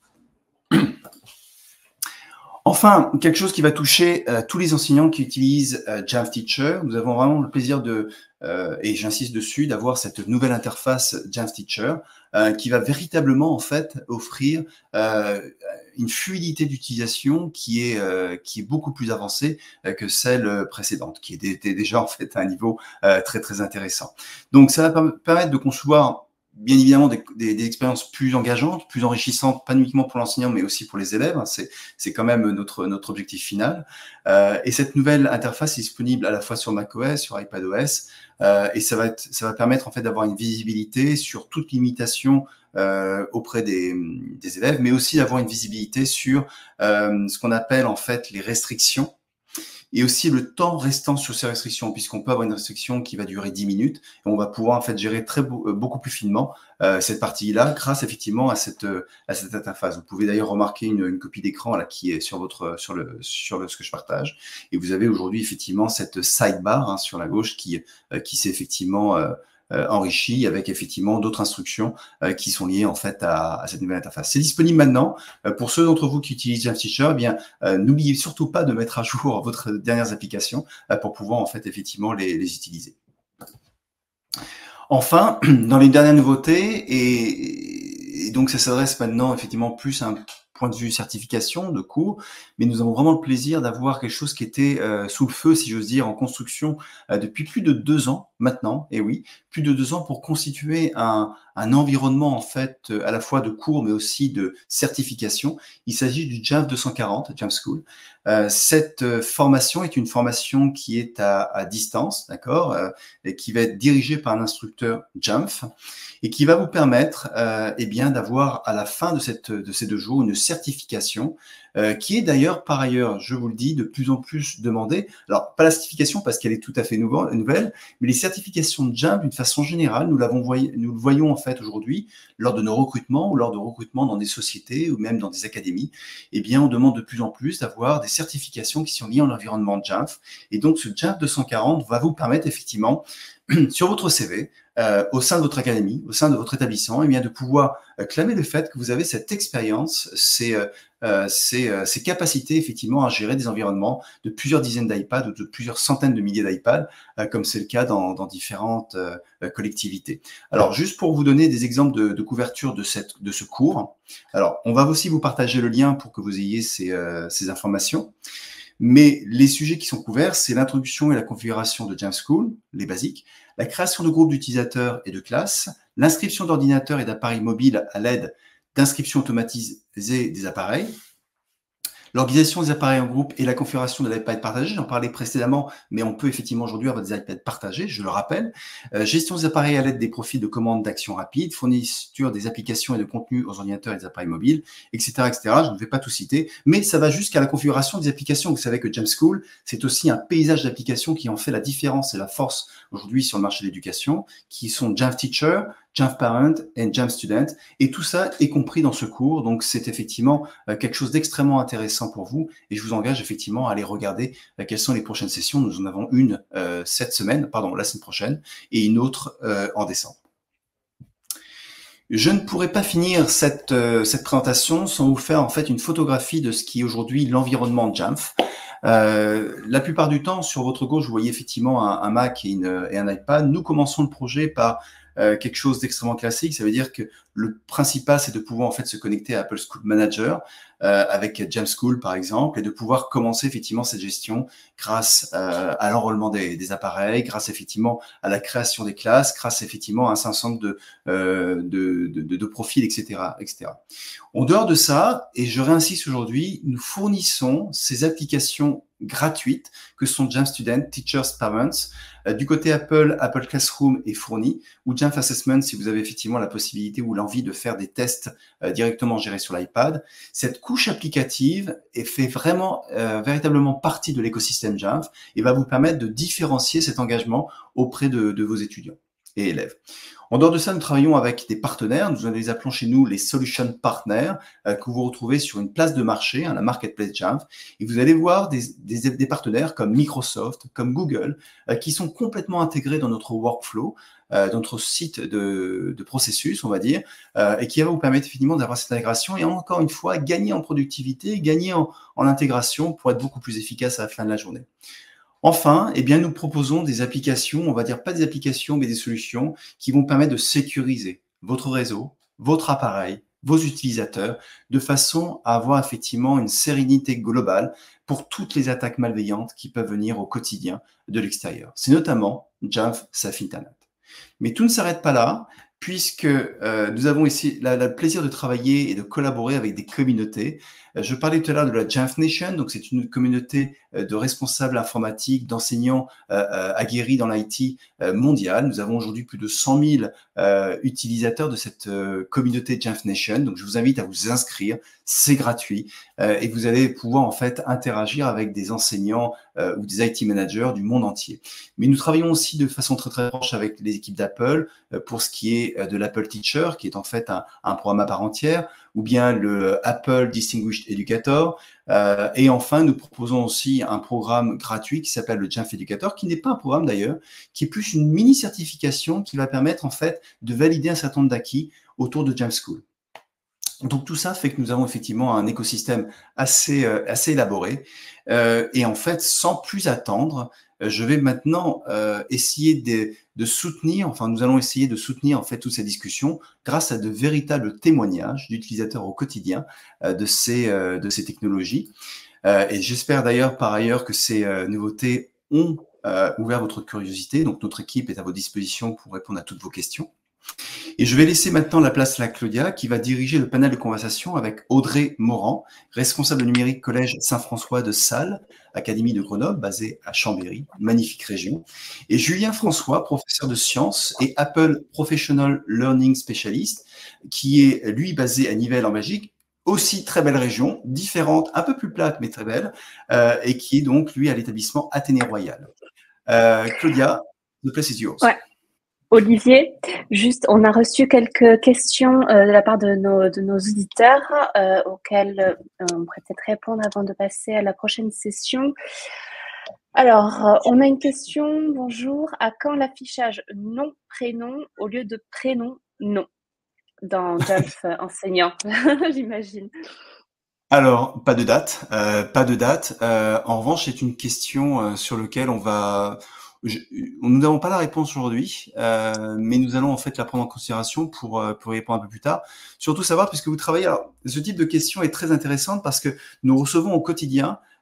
Enfin, quelque chose qui va toucher euh, tous les enseignants qui utilisent euh, Jamf Teacher. Nous avons vraiment le plaisir de, euh, et j'insiste dessus, d'avoir cette nouvelle interface Jamf Teacher euh, qui va véritablement en fait offrir euh, une fluidité d'utilisation qui est euh, qui est beaucoup plus avancée euh, que celle précédente, qui était déjà en fait à un niveau euh, très très intéressant. Donc, ça va permettre de concevoir bien évidemment des, des, des expériences plus engageantes, plus enrichissantes, pas uniquement pour l'enseignant, mais aussi pour les élèves. C'est, c'est quand même notre, notre objectif final. Euh, et cette nouvelle interface est disponible à la fois sur macOS, sur iPadOS, euh, et ça va, être, ça va permettre en fait d'avoir une visibilité sur toute limitation euh, auprès des, des élèves, mais aussi d'avoir une visibilité sur euh, ce qu'on appelle en fait les restrictions. Et aussi le temps restant sur ces restrictions, puisqu'on peut avoir une restriction qui va durer dix minutes, et on va pouvoir en fait gérer très beaucoup plus finement euh, cette partie-là, grâce effectivement à cette à cette interface. Vous pouvez d'ailleurs remarquer une, une copie d'écran là qui est sur votre sur le sur le, ce que je partage, et vous avez aujourd'hui effectivement cette sidebar hein, sur la gauche qui euh, qui s'est effectivement euh, Euh, enrichi avec effectivement d'autres instructions euh, qui sont liées en fait à, à cette nouvelle interface. C'est disponible maintenant. Euh, pour ceux d'entre vous qui utilisent Jamf Teacher, eh bien euh, n'oubliez surtout pas de mettre à jour votre dernières applications euh, pour pouvoir en fait effectivement les, les utiliser. Enfin, dans les dernières nouveautés, et, et donc ça s'adresse maintenant effectivement plus à un point de vue certification de cours, mais nous avons vraiment le plaisir d'avoir quelque chose qui était euh, sous le feu, si j'ose dire, en construction euh, depuis plus de deux ans maintenant, et oui, plus de deux ans pour constituer un, un environnement en fait à la fois de cours mais aussi de certification. Il s'agit du Jamf deux cent quarante, Jamf School. Euh, cette formation est une formation qui est à, à distance, d'accord, euh, et qui va être dirigée par un instructeur Jamf et qui va vous permettre, euh, eh bien, d'avoir à la fin de cette de ces deux jours une certification euh, qui est d'ailleurs par ailleurs, je vous le dis, de plus en plus demandée. Alors pas la certification parce qu'elle est tout à fait nouveau, nouvelle, mais les certifications de Jamf d'une façon générale, nous l'avons voyé, nous le voyons en fait aujourd'hui lors de nos recrutements ou lors de recrutements dans des sociétés ou même dans des académies. Eh bien, on demande de plus en plus d'avoir des certifications qui sont liées à l'environnement Jamf. Et donc, ce Jamf deux cent quarante va vous permettre effectivement, sur votre C V, euh, au sein de votre académie, au sein de votre établissement, eh bien, de pouvoir euh, clamer le fait que vous avez cette expérience, ces, euh, ces, euh, ces capacités effectivement à gérer des environnements de plusieurs dizaines d'iPads ou de plusieurs centaines de milliers d'iPads, euh, comme c'est le cas dans, dans différentes euh, collectivités. Alors, juste pour vous donner des exemples de, de couverture de, cette, de ce cours, alors, on va aussi vous partager le lien pour que vous ayez ces, euh, ces informations. Mais les sujets qui sont couverts, c'est l'introduction et la configuration de Jamf School, les basiques, la création de groupes d'utilisateurs et de classes, l'inscription d'ordinateurs et d'appareils mobiles à l'aide d'inscription automatisée des appareils, L'organisation des appareils en groupe et la configuration de l'iPad partagé, j'en parlais précédemment, mais on peut effectivement aujourd'hui avoir des iPads partagés, je le rappelle. Euh, gestion des appareils à l'aide des profils de commandes d'action rapide, fourniture des applications et de contenus aux ordinateurs et des appareils mobiles, et cetera, et cetera. Je ne vais pas tout citer, mais ça va jusqu'à la configuration des applications. Vous savez que Jamf School, c'est aussi un paysage d'applications qui en fait la différence et la force aujourd'hui sur le marché de l'éducation, qui sont Jamf Teacher, Jamf Parent et Jamf Student. Et tout ça est compris dans ce cours. Donc, c'est effectivement euh, quelque chose d'extrêmement intéressant pour vous. Et je vous engage effectivement à aller regarder euh, quelles sont les prochaines sessions. Nous en avons une euh, cette semaine, pardon, la semaine prochaine, et une autre euh, en décembre. Je ne pourrais pas finir cette, euh, cette présentation sans vous faire en fait une photographie de ce qui est aujourd'hui l'environnement Jamf. Euh, la plupart du temps, sur votre gauche, vous voyez effectivement un, un Mac et, une, et un iPad. Nous commençons le projet par euh, quelque chose d'extrêmement classique. Ça veut dire que le principal, c'est de pouvoir en fait se connecter à Apple School Manager euh, avec Jamf School par exemple, et de pouvoir commencer effectivement cette gestion grâce euh, à l'enrôlement des, des appareils, grâce effectivement à la création des classes, grâce effectivement à un certain nombre de, euh, de, de, de, de profils, et cetera, et cetera. En dehors de ça, et je réinsiste aujourd'hui, nous fournissons ces applications gratuites que sont Jamf Student, Teachers, Parents. Euh, du côté Apple, Apple Classroom est fourni, ou Jamf Assessment si vous avez effectivement la possibilité ou l'envie de faire des tests euh, directement gérés sur l'iPad. Cette couche applicative est fait vraiment, euh, véritablement partie de l'écosystème Jamf et va vous permettre de différencier cet engagement auprès de, de vos étudiants et élèves. En dehors de ça, nous travaillons avec des partenaires. Nous les appelons chez nous les Solution Partners, euh, que vous retrouvez sur une place de marché, hein, la Marketplace Jamf. Et vous allez voir des, des, des partenaires comme Microsoft, comme Google, euh, qui sont complètement intégrés dans notre workflow, euh, dans notre site de, de processus, on va dire, euh, et qui va vous permettre finalement d'avoir cette intégration et encore une fois, gagner en productivité, gagner en, en intégration pour être beaucoup plus efficace à la fin de la journée. Enfin, eh bien, nous proposons des applications, on va dire pas des applications, mais des solutions qui vont permettre de sécuriser votre réseau, votre appareil, vos utilisateurs, de façon à avoir effectivement une sérénité globale pour toutes les attaques malveillantes qui peuvent venir au quotidien de l'extérieur. C'est notamment Jamf Safe Internet. Mais tout ne s'arrête pas là, puisque euh, nous avons ici le plaisir de travailler et de collaborer avec des communautés. Euh, je parlais tout à l'heure de la Jamf Nation, donc c'est une communauté euh, de responsables informatiques, d'enseignants euh, euh, aguerris dans l'I T euh, mondiale. Nous avons aujourd'hui plus de cent mille euh, utilisateurs de cette euh, communauté Jamf Nation, donc je vous invite à vous inscrire, c'est gratuit, euh, et vous allez pouvoir en fait interagir avec des enseignants euh, ou des I T managers du monde entier. Mais nous travaillons aussi de façon très très proche avec les équipes d'Apple euh, pour ce qui est de l'Apple Teacher, qui est en fait un, un programme à part entière, ou bien le Apple Distinguished Educator. Euh, et enfin, nous proposons aussi un programme gratuit qui s'appelle le Jamf Educator, qui n'est pas un programme d'ailleurs, qui est plus une mini-certification qui va permettre en fait de valider un certain nombre d'acquis autour de Jamf School. Donc tout ça fait que nous avons effectivement un écosystème assez, euh, assez élaboré. Euh, et en fait, sans plus attendre, euh, je vais maintenant euh, essayer de, de soutenir, enfin nous allons essayer de soutenir en fait toutes ces discussions grâce à de véritables témoignages d'utilisateurs au quotidien euh, de, ces, euh, de ces technologies. Euh, et j'espère d'ailleurs par ailleurs que ces euh, nouveautés ont euh, ouvert votre curiosité. Donc notre équipe est à votre disposition pour répondre à toutes vos questions. Et je vais laisser maintenant la place à Claudia qui va diriger le panel de conversation avec Audrey Morand, responsable numérique collège Saint-François de Sales, Académie de Grenoble, basée à Chambéry, magnifique région, et Julien François, professeur de sciences et Apple Professional Learning Specialist, qui est lui basé à Nivelles en Belgique, aussi très belle région, différente, un peu plus plate mais très belle, euh, et qui est donc lui à l'établissement Athénée Royal. Euh, Claudia, the place is yours. Ouais. Olivier, juste, on a reçu quelques questions euh, de la part de nos, de nos auditeurs euh, auxquelles euh, on pourrait peut-être répondre avant de passer à la prochaine session. Alors, euh, on a une question, bonjour, à quand l'affichage nom-prénom au lieu de prénom-nom dans Jamf enseignant, j'imagine. Alors, pas de date, euh, pas de date. Euh, en revanche, c'est une question euh, sur laquelle on va... Je, nous n'avons pas la réponse aujourd'hui, euh, mais nous allons en fait la prendre en considération pour, pour y répondre un peu plus tard. Surtout savoir, puisque vous travaillez... Alors, ce type de question est très intéressante parce que nous recevons au quotidien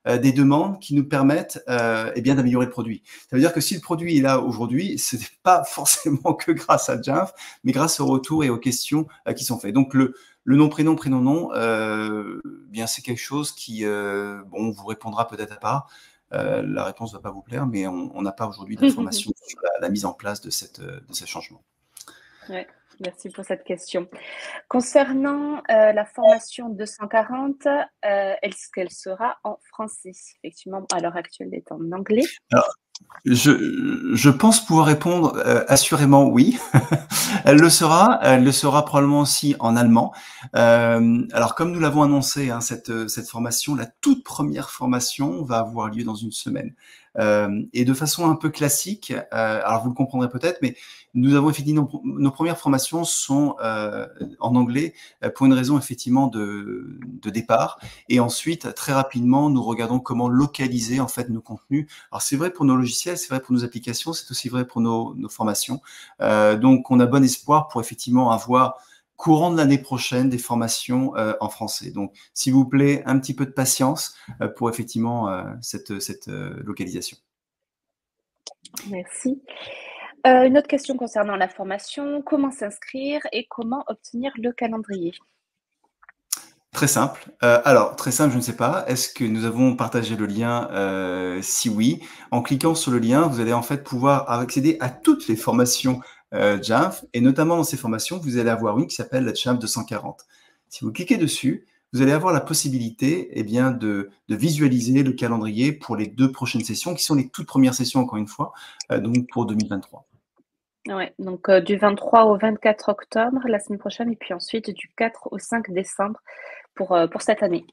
euh, des demandes qui nous permettent euh, eh bien d'améliorer le produit. Ça veut dire que si le produit est là aujourd'hui, ce n'est pas forcément que grâce à Jumf, mais grâce aux retours et aux questions euh, qui sont faites. Donc le, le nom, prénom, prénom, nom, euh, bien c'est quelque chose qui euh, bon, vous répondra peut-être à part. Euh, la réponse ne va pas vous plaire, mais on n'a pas aujourd'hui d'informations sur la, la mise en place de, cette, de ce changement. Ouais, merci pour cette question. Concernant euh, la formation deux cent quarante, euh, est-ce qu'elle sera en français? Effectivement, à l'heure actuelle, elle est en anglais. Alors, je, je pense pouvoir répondre euh, assurément oui. Elle le sera. Elle le sera probablement aussi en allemand. Euh, alors, comme nous l'avons annoncé, hein, cette, cette formation, la toute première formation va avoir lieu dans une semaine. Euh, et de façon un peu classique, euh, alors vous le comprendrez peut-être, mais nous avons effectivement, nos, nos premières formations sont euh, en anglais euh, pour une raison effectivement de, de départ. Et ensuite, très rapidement, nous regardons comment localiser en fait nos contenus. Alors c'est vrai pour nos logiciels, c'est vrai pour nos applications, c'est aussi vrai pour nos, nos formations. Euh, donc on a bon espoir pour effectivement avoir courant de l'année prochaine des formations euh, en français. Donc, s'il vous plaît, un petit peu de patience euh, pour effectivement euh, cette, cette euh, localisation. Merci. Euh, une autre question concernant la formation, comment s'inscrire et comment obtenir le calendrier? Très simple. Euh, alors, très simple, je ne sais pas. Est-ce que nous avons partagé le lien? euh, Si oui, en cliquant sur le lien, vous allez en fait pouvoir accéder à toutes les formations euh, Jumf, et notamment dans ces formations, vous allez avoir une qui s'appelle la Jumf deux cent quarante. Si vous cliquez dessus, vous allez avoir la possibilité eh bien, de, de visualiser le calendrier pour les deux prochaines sessions, qui sont les toutes premières sessions, encore une fois, euh, donc pour deux mille vingt-trois. Ouais, donc euh, du vingt-trois au vingt-quatre octobre, la semaine prochaine, et puis ensuite du quatre au cinq décembre pour, euh, pour cette année.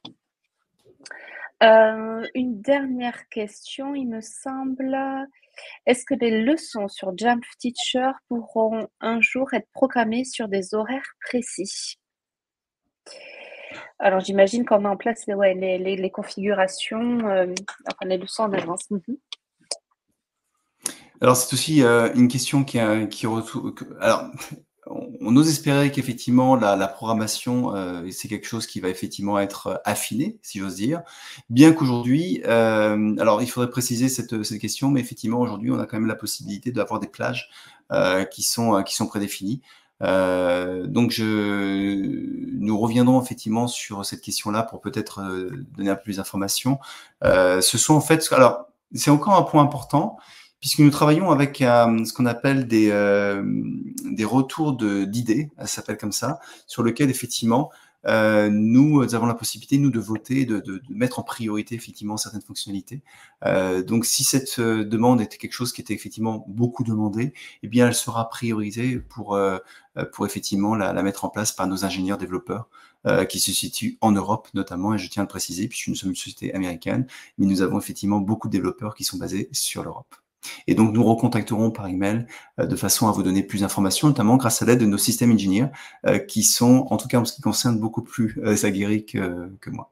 Euh, une dernière question, il me semble. Est-ce que les leçons sur Jump Teacher pourront un jour être programmées sur des horaires précis? Alors, j'imagine qu'on met en place les, ouais, les, les, les configurations, euh, enfin les leçons en avance. Mm-hmm. Alors, c'est aussi euh, une question qui, a, qui retourne. Alors, on, on ose espérer qu'effectivement, la, la programmation, euh, c'est quelque chose qui va effectivement être affiné, si j'ose dire. Bien qu'aujourd'hui, euh, alors il faudrait préciser cette, cette question, mais effectivement, aujourd'hui, on a quand même la possibilité d'avoir des plages euh, qui, sont, qui sont prédéfinies. Euh, donc, je, nous reviendrons effectivement sur cette question-là pour peut-être euh, donner un peu plus d'informations. Euh, ce sont en fait, alors, c'est encore un point important, puisque nous travaillons avec euh, ce qu'on appelle des, euh, des retours d'idées, ça s'appelle comme ça, sur lequel effectivement euh, nous avons la possibilité, nous, de voter, de, de, de mettre en priorité effectivement certaines fonctionnalités. Euh, donc, si cette euh, demande était quelque chose qui était effectivement beaucoup demandé, eh bien, elle sera priorisée pour, euh, pour effectivement la, la mettre en place par nos ingénieurs développeurs euh, qui se situent en Europe notamment, et je tiens à le préciser, puisque nous sommes une société américaine, mais nous avons effectivement beaucoup de développeurs qui sont basés sur l'Europe. Et donc, nous recontacterons par email euh, de façon à vous donner plus d'informations, notamment grâce à l'aide de nos systèmes ingénieurs euh, qui sont, en tout cas en ce qui concerne, beaucoup plus euh, aguerris que, que moi.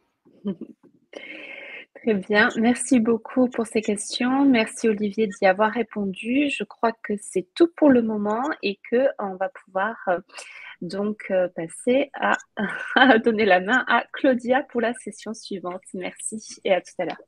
Très bien, merci beaucoup pour ces questions. Merci Olivier d'y avoir répondu. Je crois que c'est tout pour le moment et qu'on va pouvoir euh, donc euh, passer à, à donner la main à Claudia pour la session suivante. Merci et à tout à l'heure.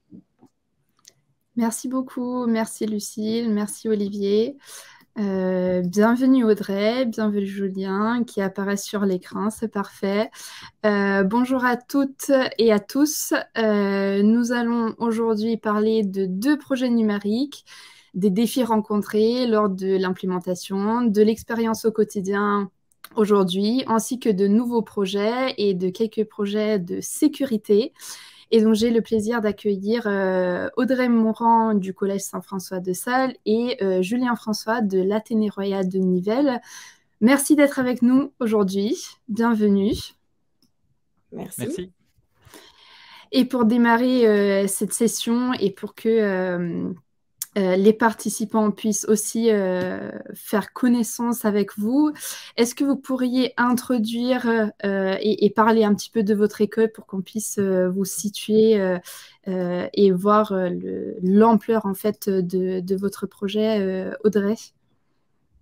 Merci beaucoup, merci Lucille, merci Olivier. Euh, bienvenue Audrey, bienvenue Julien qui apparaît sur l'écran, c'est parfait. Euh, bonjour à toutes et à tous. Euh, nous allons aujourd'hui parler de deux projets numériques, des défis rencontrés lors de l'implémentation, de l'expérience au quotidien aujourd'hui, ainsi que de nouveaux projets et de quelques projets de sécurité. Et donc, j'ai le plaisir d'accueillir euh, Audrey Morand du Collège Saint-François de Sales et euh, Julien François de l'Athénée Royal de Nivelles. Merci d'être avec nous aujourd'hui. Bienvenue. Merci. Merci. Et pour démarrer euh, cette session et pour que euh, euh, les participants puissent aussi euh, faire connaissance avec vous, est-ce que vous pourriez introduire euh, et, et parler un petit peu de votre école pour qu'on puisse euh, vous situer euh, euh, et voir euh, l'ampleur en fait de, de votre projet, euh, Audrey?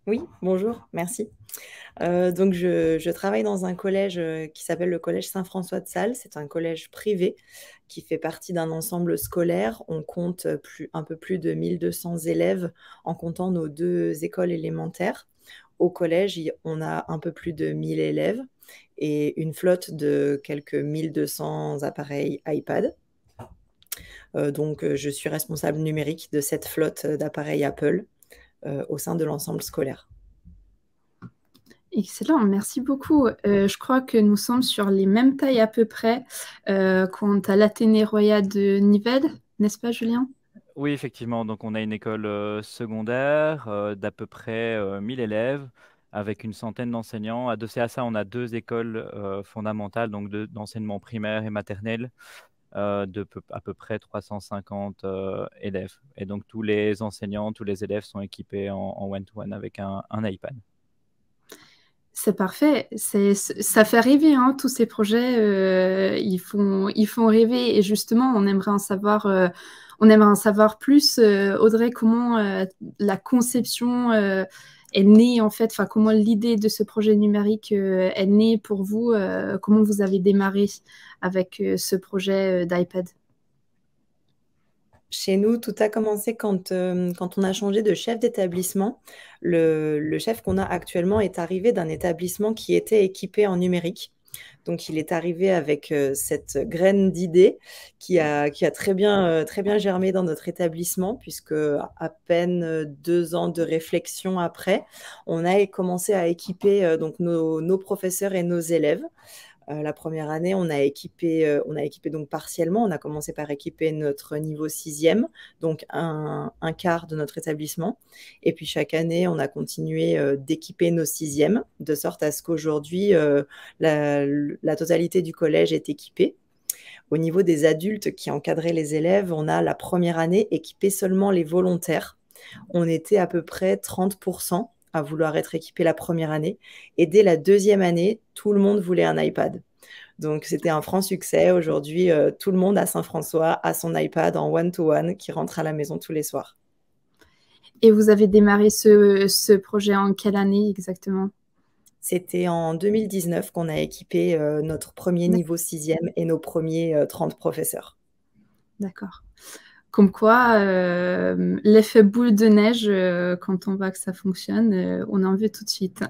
Oui, bonjour, merci. Euh, donc, je, je travaille dans un collège euh, qui s'appelle le collège Saint-François de Sales. C'est un collège privé qui fait partie d'un ensemble scolaire. On compte plus, un peu plus de mille deux cents élèves en comptant nos deux écoles élémentaires. Au collège, il- on a un peu plus de mille élèves et une flotte de quelques mille deux cents appareils iPad. Euh, donc, euh, je suis responsable numérique de cette flotte d'appareils Apple euh, au sein de l'ensemble scolaire. Excellent, merci beaucoup. Euh, je crois que nous sommes sur les mêmes tailles à peu près euh, quant à l'Athénée Royal de Nivelles, n'est-ce pas, Julien? Oui, effectivement. Donc, on a une école euh, secondaire euh, d'à peu près euh, mille élèves avec une centaine d'enseignants. Adossé à ça, on a deux écoles euh, fondamentales, donc de- d'enseignement primaire et maternel, euh, de peu- à peu près trois cent cinquante euh, élèves. Et donc, tous les enseignants, tous les élèves sont équipés en en one-to-one avec un, un iPad. C'est parfait. C'est, ça fait rêver, hein, tous ces projets. Euh, ils font, ils font rêver. Et justement, on aimerait en savoir, euh, on aimerait en savoir plus. Euh, Audrey, comment euh, la conception euh, est née en fait. Enfin, comment l'idée de ce projet numérique euh, est née pour vous. Euh, comment vous avez démarré avec euh, ce projet euh, d'iPad? Chez nous, tout a commencé quand, euh, quand on a changé de chef d'établissement. Le, le chef qu'on a actuellement est arrivé d'un établissement qui était équipé en numérique. Donc, il est arrivé avec euh, cette graine d'idée qui a, qui a très bien, euh, très bien germé dans notre établissement, puisque à peine euh, deux ans de réflexion après, on a commencé à équiper euh, donc nos, nos professeurs et nos élèves. Euh, la première année, on a équipé, euh, on a équipé donc partiellement. On a commencé par équiper notre niveau sixième, donc un, un quart de notre établissement. Et puis chaque année, on a continué euh, d'équiper nos sixièmes, de sorte à ce qu'aujourd'hui, euh, la, la totalité du collège est équipée. Au niveau des adultes qui encadraient les élèves, on a la première année équipé seulement les volontaires. On était à peu près trente pour cent à vouloir être équipé la première année. Et dès la deuxième année, tout le monde voulait un iPad. Donc, c'était un franc succès. Aujourd'hui, euh, tout le monde à Saint-François a son iPad en one-to-one qui rentre à la maison tous les soirs. Et vous avez démarré ce, ce projet en quelle année exactement? C'était en deux mille dix-neuf qu'on a équipé euh, notre premier niveau sixième et nos premiers euh, trente professeurs. D'accord. Comme quoi, euh, l'effet boule de neige, euh, quand on voit que ça fonctionne, euh, on en veut tout de suite.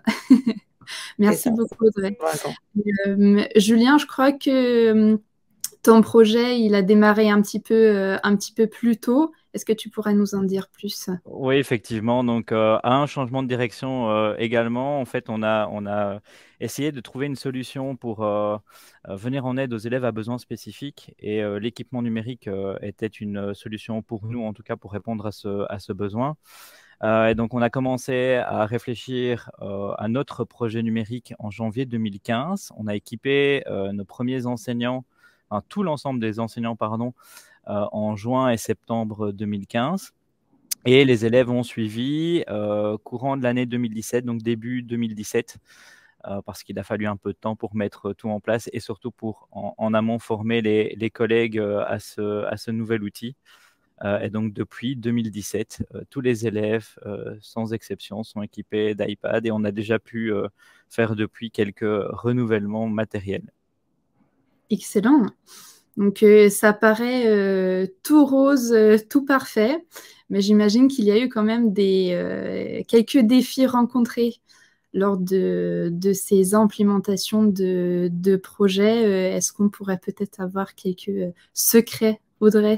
Merci ça, beaucoup, Audrey. Euh, Julien, je crois que ton projet, il a démarré un petit peu, euh, un petit peu plus tôt. Est-ce que tu pourrais nous en dire plus? Oui, effectivement. Donc, euh, à un changement de direction euh, également, en fait, on a, on a essayé de trouver une solution pour euh, euh, venir en aide aux élèves à besoins spécifiques. Et euh, l'équipement numérique euh, était une solution pour nous, en tout cas pour répondre à ce, à ce besoin. Euh, et donc, on a commencé à réfléchir euh, à notre projet numérique en janvier deux mille quinze. On a équipé euh, nos premiers enseignants, enfin, tout l'ensemble des enseignants, pardon, euh, en juin et septembre deux mille quinze. Et les élèves ont suivi euh, courant de l'année deux mille dix-sept, donc début deux mille dix-sept, euh, parce qu'il a fallu un peu de temps pour mettre tout en place et surtout pour en, en amont former les, les collègues euh, à, ce, à ce nouvel outil. Euh, et donc depuis deux mille dix-sept, euh, tous les élèves, euh, sans exception, sont équipés d'iPad et on a déjà pu euh, faire depuis quelques renouvellements matériels. Excellent. Donc, euh, ça paraît euh, tout rose, euh, tout parfait, mais j'imagine qu'il y a eu quand même des, euh, quelques défis rencontrés lors de, de ces implémentations de, de projets. Euh, est-ce qu'on pourrait peut-être avoir quelques euh, secrets, Audrey?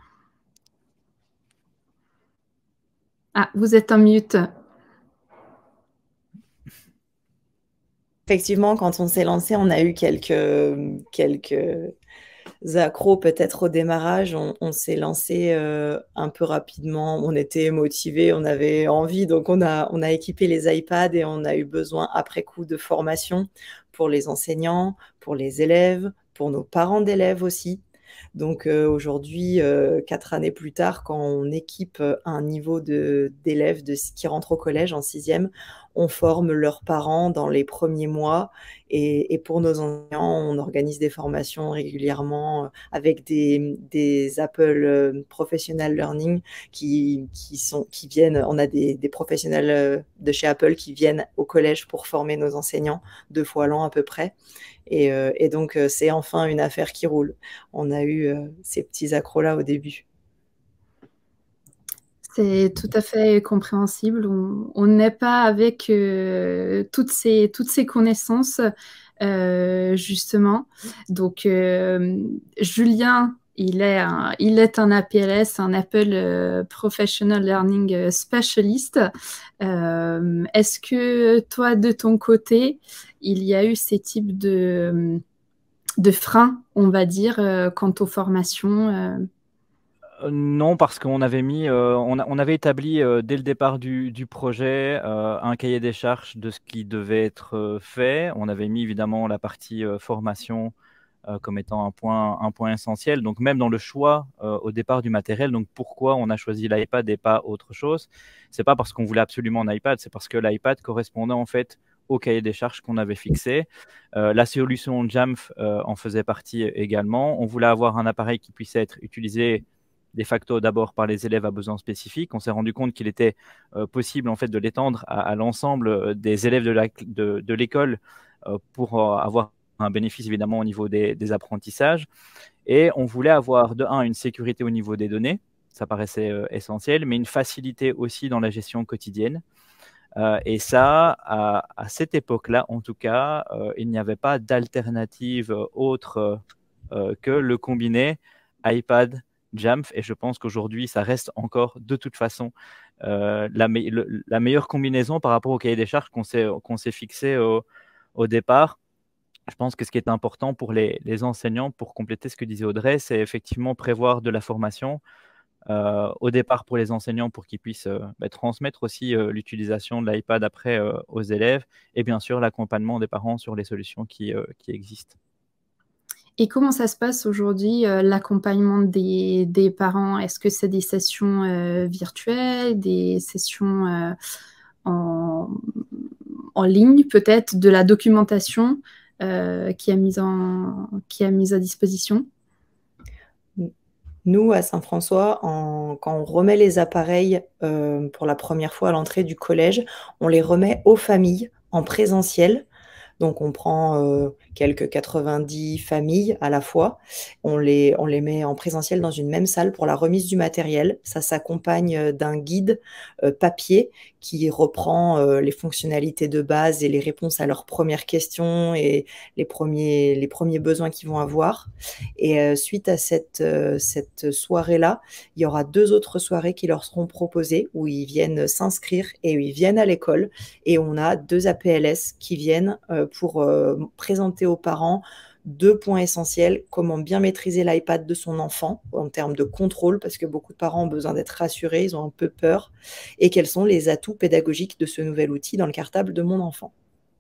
Ah, vous êtes en mute. Effectivement, quand on s'est lancé, on a eu quelques, quelques accros peut-être au démarrage. On, on s'est lancé euh, un peu rapidement. On était motivés, on avait envie. Donc, on a, on a équipé les iPads et on a eu besoin après coup de formation pour les enseignants, pour les élèves, pour nos parents d'élèves aussi. Donc euh, aujourd'hui, euh, quatre années plus tard, quand on équipe un niveau de, d'élèves de, qui rentrent au collège en sixième, on forme leurs parents dans les premiers mois. Et, et pour nos enseignants, on organise des formations régulièrement avec des, des Apple Professional Learning qui, qui, sont, qui viennent. On a des, des professionnels de chez Apple qui viennent au collège pour former nos enseignants deux fois l'an à peu près. Et, euh, et donc, euh, c'est enfin une affaire qui roule. On a eu euh, ces petits accros-là au début. C'est tout à fait compréhensible. On n'est pas avec euh, toutes, ces, toutes ces connaissances, euh, justement. Donc, euh, Julien, il est, un, il est un A P L S, un Apple euh, Professional Learning Specialist. Euh, Est-ce que toi, de ton côté, il y a eu ces types de, de freins, on va dire, euh, quant aux formations euh Euh, Non, parce qu'on avait mis, euh, on, a- on avait établi euh, dès le départ du, du projet euh, un cahier des charges de ce qui devait être euh, fait. On avait mis évidemment la partie euh, formation euh, comme étant un point, un point essentiel. Donc même dans le choix euh, au départ du matériel, donc pourquoi on a choisi l'iPad et pas autre chose, c'est pas parce qu'on voulait absolument un iPad, c'est parce que l'iPad correspondait en fait au cahier des charges qu'on avait fixé. Euh, la solution Jamf euh, en faisait partie également. On voulait avoir un appareil qui puisse être utilisé de facto d'abord par les élèves à besoins spécifiques. On s'est rendu compte qu'il était euh, possible en fait de l'étendre à, à l'ensemble des élèves de, la, de, de l'école euh, pour euh, avoir un bénéfice évidemment au niveau des, des apprentissages. Et on voulait avoir de un une sécurité au niveau des données, ça paraissait euh, essentiel, mais une facilité aussi dans la gestion quotidienne. Euh, et ça, à, à cette époque-là, en tout cas, euh, il n'y avait pas d'alternative autre euh, que le combiné iPad, Jamf. Et je pense qu'aujourd'hui, ça reste encore de toute façon euh, la, me le, la meilleure combinaison par rapport au cahier des charges qu'on s'est qu'on s'est fixé au, au départ. Je pense que ce qui est important pour les, les enseignants, pour compléter ce que disait Audrey, c'est effectivement prévoir de la formation euh, au départ pour les enseignants pour qu'ils puissent euh, bah, transmettre aussi euh, l'utilisation de l'iPad après euh, aux élèves et bien sûr l'accompagnement des parents sur les solutions qui, euh, qui existent. Et comment ça se passe aujourd'hui, euh, l'accompagnement des, des parents? Est-ce que c'est des sessions euh, virtuelles, des sessions euh, en, en ligne, peut-être, de la documentation euh, qui, est mise en, qui est mise à disposition? Nous, à Saint-François, en- quand on remet les appareils euh, pour la première fois à l'entrée du collège, on les remet aux familles en présentiel. Donc, on prend euh, quelques quatre-vingt-dix familles à la fois. On les, on les met en présentiel dans une même salle pour la remise du matériel. Ça s'accompagne euh, d'un guide euh, papier qui reprend euh, les fonctionnalités de base et les réponses à leurs premières questions et les premiers, les premiers besoins qu'ils vont avoir. Et euh, suite à cette, euh, cette soirée-là, il y aura deux autres soirées qui leur seront proposées où ils viennent s'inscrire et où ils viennent à l'école. Et on a deux A P L S qui viennent euh, pour euh, présenter aux parents deux points essentiels, comment bien maîtriser l'iPad de son enfant en termes de contrôle, parce que beaucoup de parents ont besoin d'être rassurés, ils ont un peu peur, et quels sont les atouts pédagogiques de ce nouvel outil dans le cartable de mon enfant.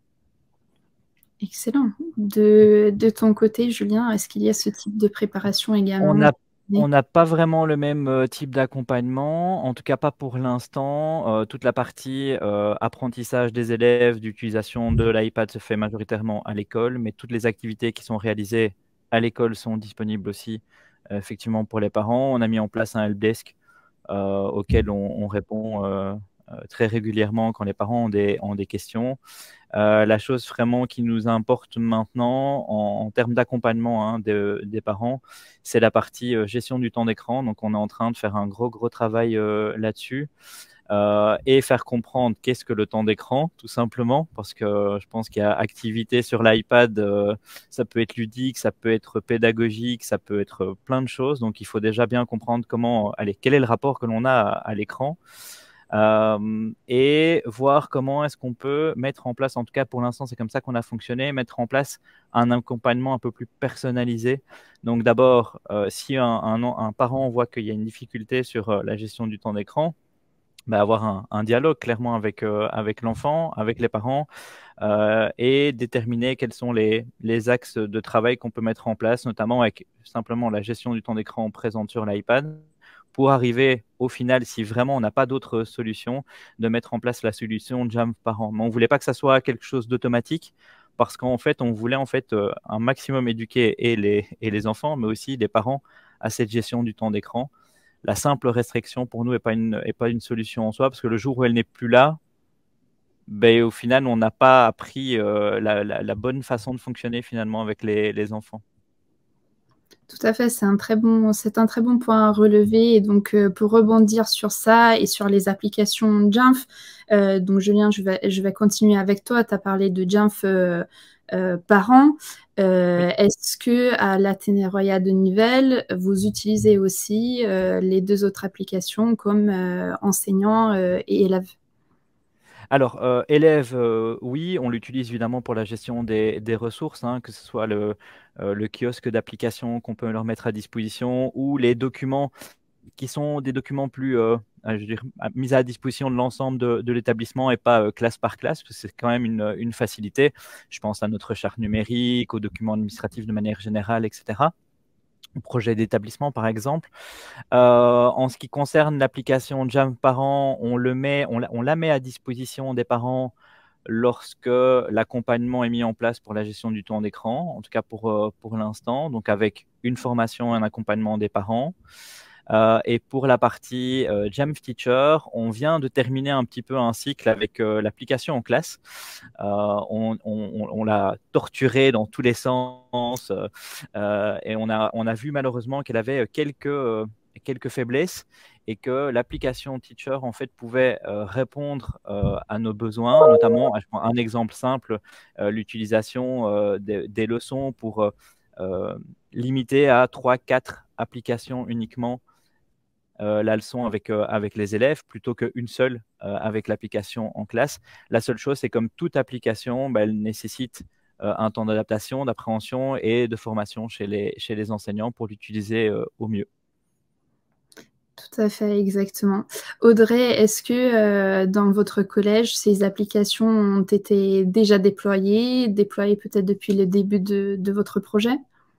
Excellent. De, de ton côté, Julien, est-ce qu'il y a ce type de préparation également? On n'a on n'a pas vraiment le même euh, type d'accompagnement, en tout cas pas pour l'instant. Euh, toute la partie euh, apprentissage des élèves, d'utilisation de l'iPad se fait majoritairement à l'école, mais toutes les activités qui sont réalisées à l'école sont disponibles aussi euh, effectivement pour les parents. On a mis en place un helpdesk euh, auquel on, on répond euh, euh, très régulièrement quand les parents ont des, ont des questions. Euh, la chose vraiment qui nous importe maintenant en, en termes d'accompagnement hein, de, des parents, c'est la partie euh, gestion du temps d'écran. Donc, on est en train de faire un gros, gros travail euh, là-dessus euh, et faire comprendre qu'est-ce que le temps d'écran, tout simplement, parce que euh, je pense qu'il y a activité sur l'iPad, euh, ça peut être ludique, ça peut être pédagogique, ça peut être plein de choses. Donc, il faut déjà bien comprendre comment, allez, quel est le rapport que l'on a à, à l'écran. Euh, et voir comment est-ce qu'on peut mettre en place, en tout cas pour l'instant c'est comme ça qu'on a fonctionné, mettre en place un accompagnement un peu plus personnalisé. Donc d'abord, euh, si un, un, un parent voit qu'il y a une difficulté sur euh, la gestion du temps d'écran, bah, avoir un, un dialogue clairement avec, euh, avec l'enfant, avec les parents, euh, et déterminer quels sont les, les axes de travail qu'on peut mettre en place, notamment avec simplement la gestion du temps d'écran présente sur l'iPad, pour arriver au final, si vraiment on n'a pas d'autre solution, de mettre en place la solution Jamf Parents. Mais on ne voulait pas que ça soit quelque chose d'automatique parce qu'en fait, on voulait en fait euh, un maximum éduquer et les, et les enfants, mais aussi les parents à cette gestion du temps d'écran. La simple restriction pour nous n'est pas une, est pas une solution en soi parce que le jour où elle n'est plus là, ben, au final, on n'a pas appris euh, la, la, la bonne façon de fonctionner finalement avec les, les enfants. Tout à fait, c'est un très bon, c'est un très bon point à relever. Et donc, euh, pour rebondir sur ça et sur les applications Jamf, euh, donc Julien, je vais, je vais continuer avec toi. Tu as parlé de Jamf euh, euh, Parents. Euh, Oui. Est-ce que à l'Athénée-Royal de Nivelles, vous utilisez aussi euh, les deux autres applications comme euh, enseignants euh, et élèves? Alors, euh, élèves, euh, oui, on l'utilise évidemment pour la gestion des, des ressources, hein, que ce soit le, euh, le kiosque d'applications qu'on peut leur mettre à disposition ou les documents qui sont des documents plus euh, je veux dire, mis à disposition de l'ensemble de, de l'établissement et pas euh, classe par classe, parce que c'est quand même une, une facilité. Je pense à notre charte numérique, aux documents administratifs de manière générale, et cetera. Au projet d'établissement, par exemple. Euh, en ce qui concerne l'application Jamf Parents, on, le met, on, la, on la met à disposition des parents lorsque l'accompagnement est mis en place pour la gestion du temps d'écran, en tout cas pour, euh, pour l'instant, donc avec une formation et un accompagnement des parents. Euh, et pour la partie euh, Jamf Teacher, on vient de terminer un petit peu un cycle avec euh, l'application en classe. Euh, on on, on l'a torturée dans tous les sens euh, et on a, on a vu malheureusement qu'elle avait quelques, euh, quelques faiblesses et que l'application Teacher en fait pouvait euh, répondre euh, à nos besoins, notamment, je prends un exemple simple, euh, l'utilisation euh, des, des leçons pour euh, euh, limiter à trois quatre applications uniquement Euh, la leçon avec, euh, avec les élèves plutôt qu'une seule euh, avec l'application en classe. La seule chose, c'est comme toute application, bah, elle nécessite euh, un temps d'adaptation, d'appréhension et de formation chez les, chez les enseignants pour l'utiliser euh, au mieux. Tout à fait, exactement. Audrey, est-ce que euh, dans votre collège, ces applications ont été déjà déployées, déployées peut-être depuis le début de, de votre projet?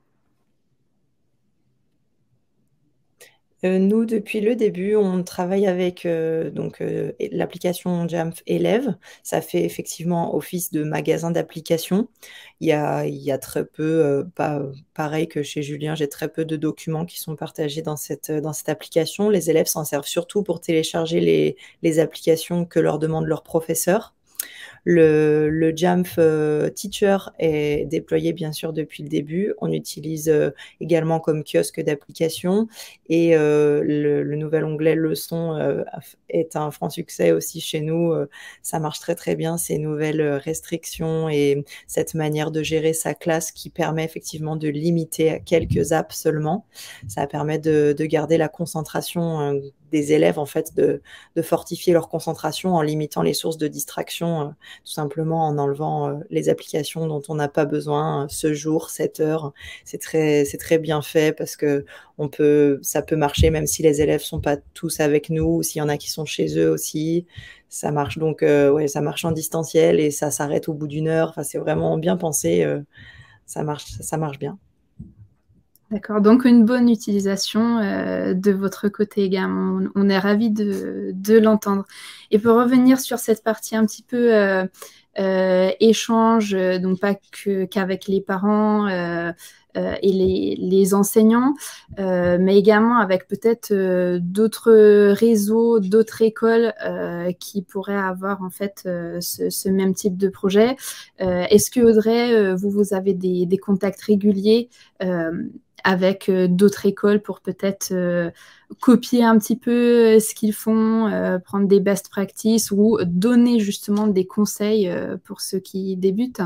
Euh, nous, depuis le début, on travaille avec euh, donc euh, l'application Jamf Élève. Ça fait effectivement office de magasin d'applications. Il y a, il y a très peu, euh, pas, pareil que chez Julien, j'ai très peu de documents qui sont partagés dans cette, dans cette application. Les élèves s'en servent surtout pour télécharger les, les applications que leur demande leur professeur. Le, le Jamf euh, Teacher est déployé bien sûr depuis le début. On utilise euh, également comme kiosque d'application et euh, le, le nouvel onglet leçons euh, est un franc succès aussi chez nous. Euh, ça marche très très bien, ces nouvelles restrictions et cette manière de gérer sa classe qui permet effectivement de limiter à quelques apps seulement. Ça permet de, de garder la concentration euh, des élèves, en fait, de, de fortifier leur concentration en limitant les sources de distraction, euh, tout simplement en enlevant euh, les applications dont on n'a pas besoin euh, ce jour, cette heure. C'est très, c'est très bien fait parce que on peut, ça peut marcher même si les élèves sont pas tous avec nous, ou s'il y en a qui sont chez eux aussi. Ça marche donc, euh, ouais, ça marche en distanciel et ça s'arrête au bout d'une heure. Enfin, c'est vraiment bien pensé. Euh, ça marche, ça marche bien. D'accord, donc une bonne utilisation euh, de votre côté également. On, on est ravis de, de l'entendre. Et pour revenir sur cette partie un petit peu euh, euh, échange, donc pas que, qu'avec les parents euh, euh, et les, les enseignants, euh, mais également avec peut-être euh, d'autres réseaux, d'autres écoles euh, qui pourraient avoir en fait euh, ce, ce même type de projet. Euh, est-ce que Audrey, euh, vous, vous avez des, des contacts réguliers euh, avec euh, d'autres écoles pour peut-être euh, copier un petit peu ce qu'ils font, euh, prendre des best practices ou donner justement des conseils euh, pour ceux qui débutent?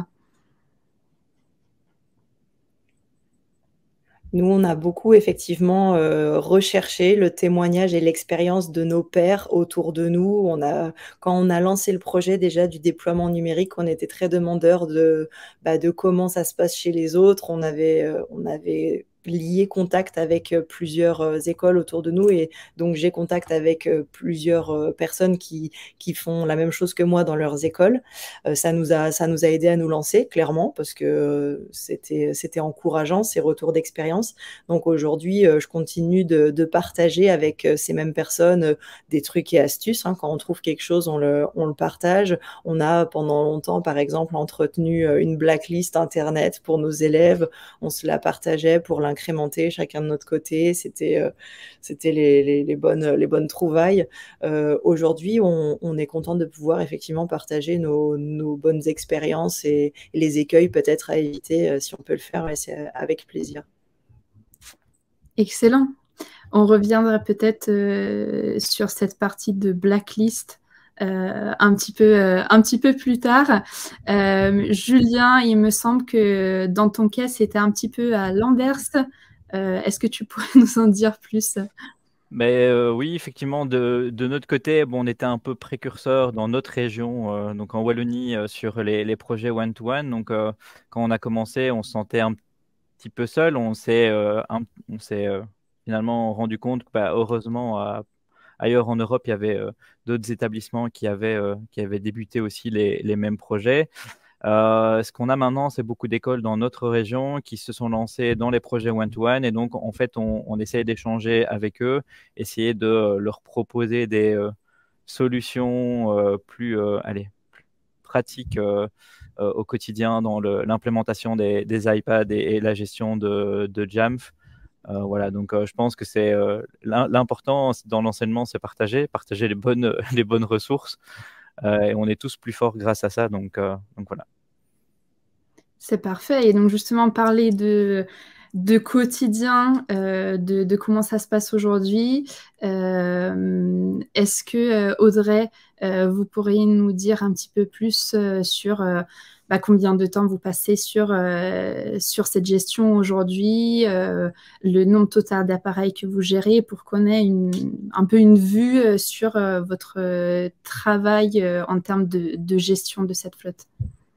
Nous, on a beaucoup effectivement euh, recherché le témoignage et l'expérience de nos pairs autour de nous. On a, quand on a lancé le projet déjà du déploiement numérique, on était très demandeurs de, bah, de comment ça se passe chez les autres. On avait, euh, on avait lié contact avec euh, plusieurs euh, écoles autour de nous et donc j'ai contact avec euh, plusieurs euh, personnes qui, qui font la même chose que moi dans leurs écoles. Euh, ça nous a, ça nous a aidé à nous lancer, clairement, parce que euh, c'était, c'était encourageant, ces retours d'expérience. Donc aujourd'hui, euh, je continue de, de partager avec euh, ces mêmes personnes euh, des trucs et astuces. Hein. Quand on trouve quelque chose, on le, on le partage. On a pendant longtemps, par exemple, entretenu euh, une blacklist Internet pour nos élèves. On se la partageait pour l'incrémenter chacun de notre côté. C'était, euh, c'était les, les, les, bonnes, les bonnes trouvailles. Euh, aujourd'hui, on, on est content de pouvoir effectivement partager nos, nos bonnes expériences et, et les écueils peut-être à éviter. Euh, si on peut le faire, ouais, c'est avec plaisir. Excellent. On reviendra peut-être euh, sur cette partie de blacklist euh, un petit peu, euh, un petit peu plus tard. Euh, Julien, il me semble que dans ton cas, c'était un petit peu à l'inverse. Euh, est-ce que tu pourrais nous en dire plus? Mais euh, oui, effectivement, de, de notre côté, bon, on était un peu précurseur dans notre région, euh, donc en Wallonie, euh, sur les, les projets one-to-one. Donc, euh, quand on a commencé, on se sentait un petit peu seul. On s'est euh, un- on s'est euh, finalement rendu compte que, bah, heureusement, à- ailleurs en Europe, il y avait euh, d'autres établissements qui avaient, euh, qui avaient débuté aussi les, les mêmes projets. Euh, ce qu'on a maintenant, c'est beaucoup d'écoles dans notre région qui se sont lancées dans les projets one-to-one. Et donc, en fait, on, on essaye d'échanger avec eux, essayer de euh, leur proposer des euh, solutions euh, plus, euh, allez, plus pratiques euh, euh, au quotidien dans le- l'implémentation des, des iPads et, et la gestion de, de Jamf. Euh, voilà, donc euh, je pense que c'est euh, l'im- l'important dans l'enseignement, c'est partager, partager les bonnes, les bonnes ressources. Euh, et on est tous plus forts grâce à ça. Donc, euh, donc voilà. C'est parfait. Et donc justement, parler de, de quotidien, euh, de, de comment ça se passe aujourd'hui. Euh, est-ce que, euh, Audrey, euh, vous pourriez nous dire un petit peu plus euh, sur euh, bah, combien de temps vous passez sur, euh, sur cette gestion aujourd'hui, euh, le nombre total d'appareils que vous gérez pour qu'on ait une, un peu une vue euh, sur euh, votre euh, travail euh, en termes de, de gestion de cette flotte?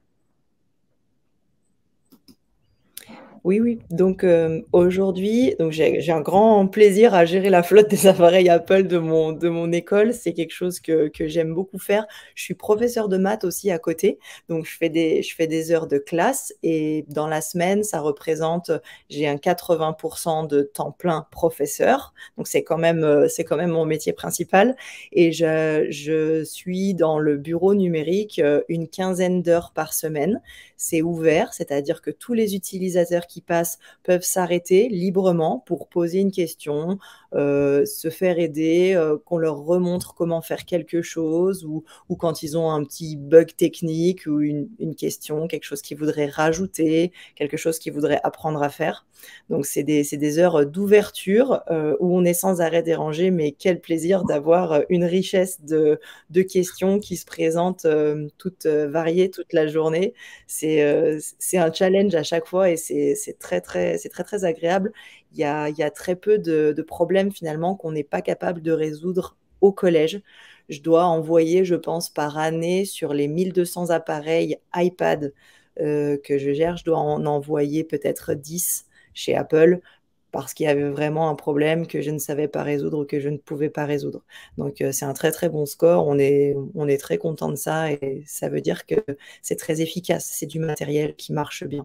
Oui, oui. Donc euh, aujourd'hui, donc j'ai j'ai un grand plaisir à gérer la flotte des appareils Apple de mon, de mon école. C'est quelque chose que, que j'aime beaucoup faire. Je suis professeure de maths aussi à côté. Donc je fais des, je fais des heures de classe et dans la semaine, ça représente, j'ai un quatre-vingts pour cent de temps plein professeur. Donc c'est quand même, euh, c'est quand même mon métier principal. Et je, je suis dans le bureau numérique euh, une quinzaine d'heures par semaine. C'est ouvert, c'est-à-dire que tous les utilisateurs qui passent peuvent s'arrêter librement pour poser une question, euh, se faire aider, euh, qu'on leur remontre comment faire quelque chose ou, ou quand ils ont un petit bug technique ou une, une question, quelque chose qu'ils voudraient rajouter, quelque chose qu'ils voudraient apprendre à faire. Donc, c'est des, c'est des heures d'ouverture euh, où on est sans arrêt dérangé, mais quel plaisir d'avoir une richesse de, de questions qui se présentent euh, toutes euh, variées toute la journée. C'est euh, c'est un challenge à chaque fois et c'est c'est très, très, c'est très, très agréable. Il y a, il y a très peu de, de problèmes finalement qu'on n'est pas capable de résoudre au collège. Je dois envoyer, je pense, par année sur les mille deux cents appareils iPad euh, que je gère, je dois en envoyer peut-être dix chez Apple parce qu'il y avait vraiment un problème que je ne savais pas résoudre ou que je ne pouvais pas résoudre. Donc, euh, c'est un très, très bon score. On est, on est très content de ça et ça veut dire que c'est très efficace. C'est du matériel qui marche bien.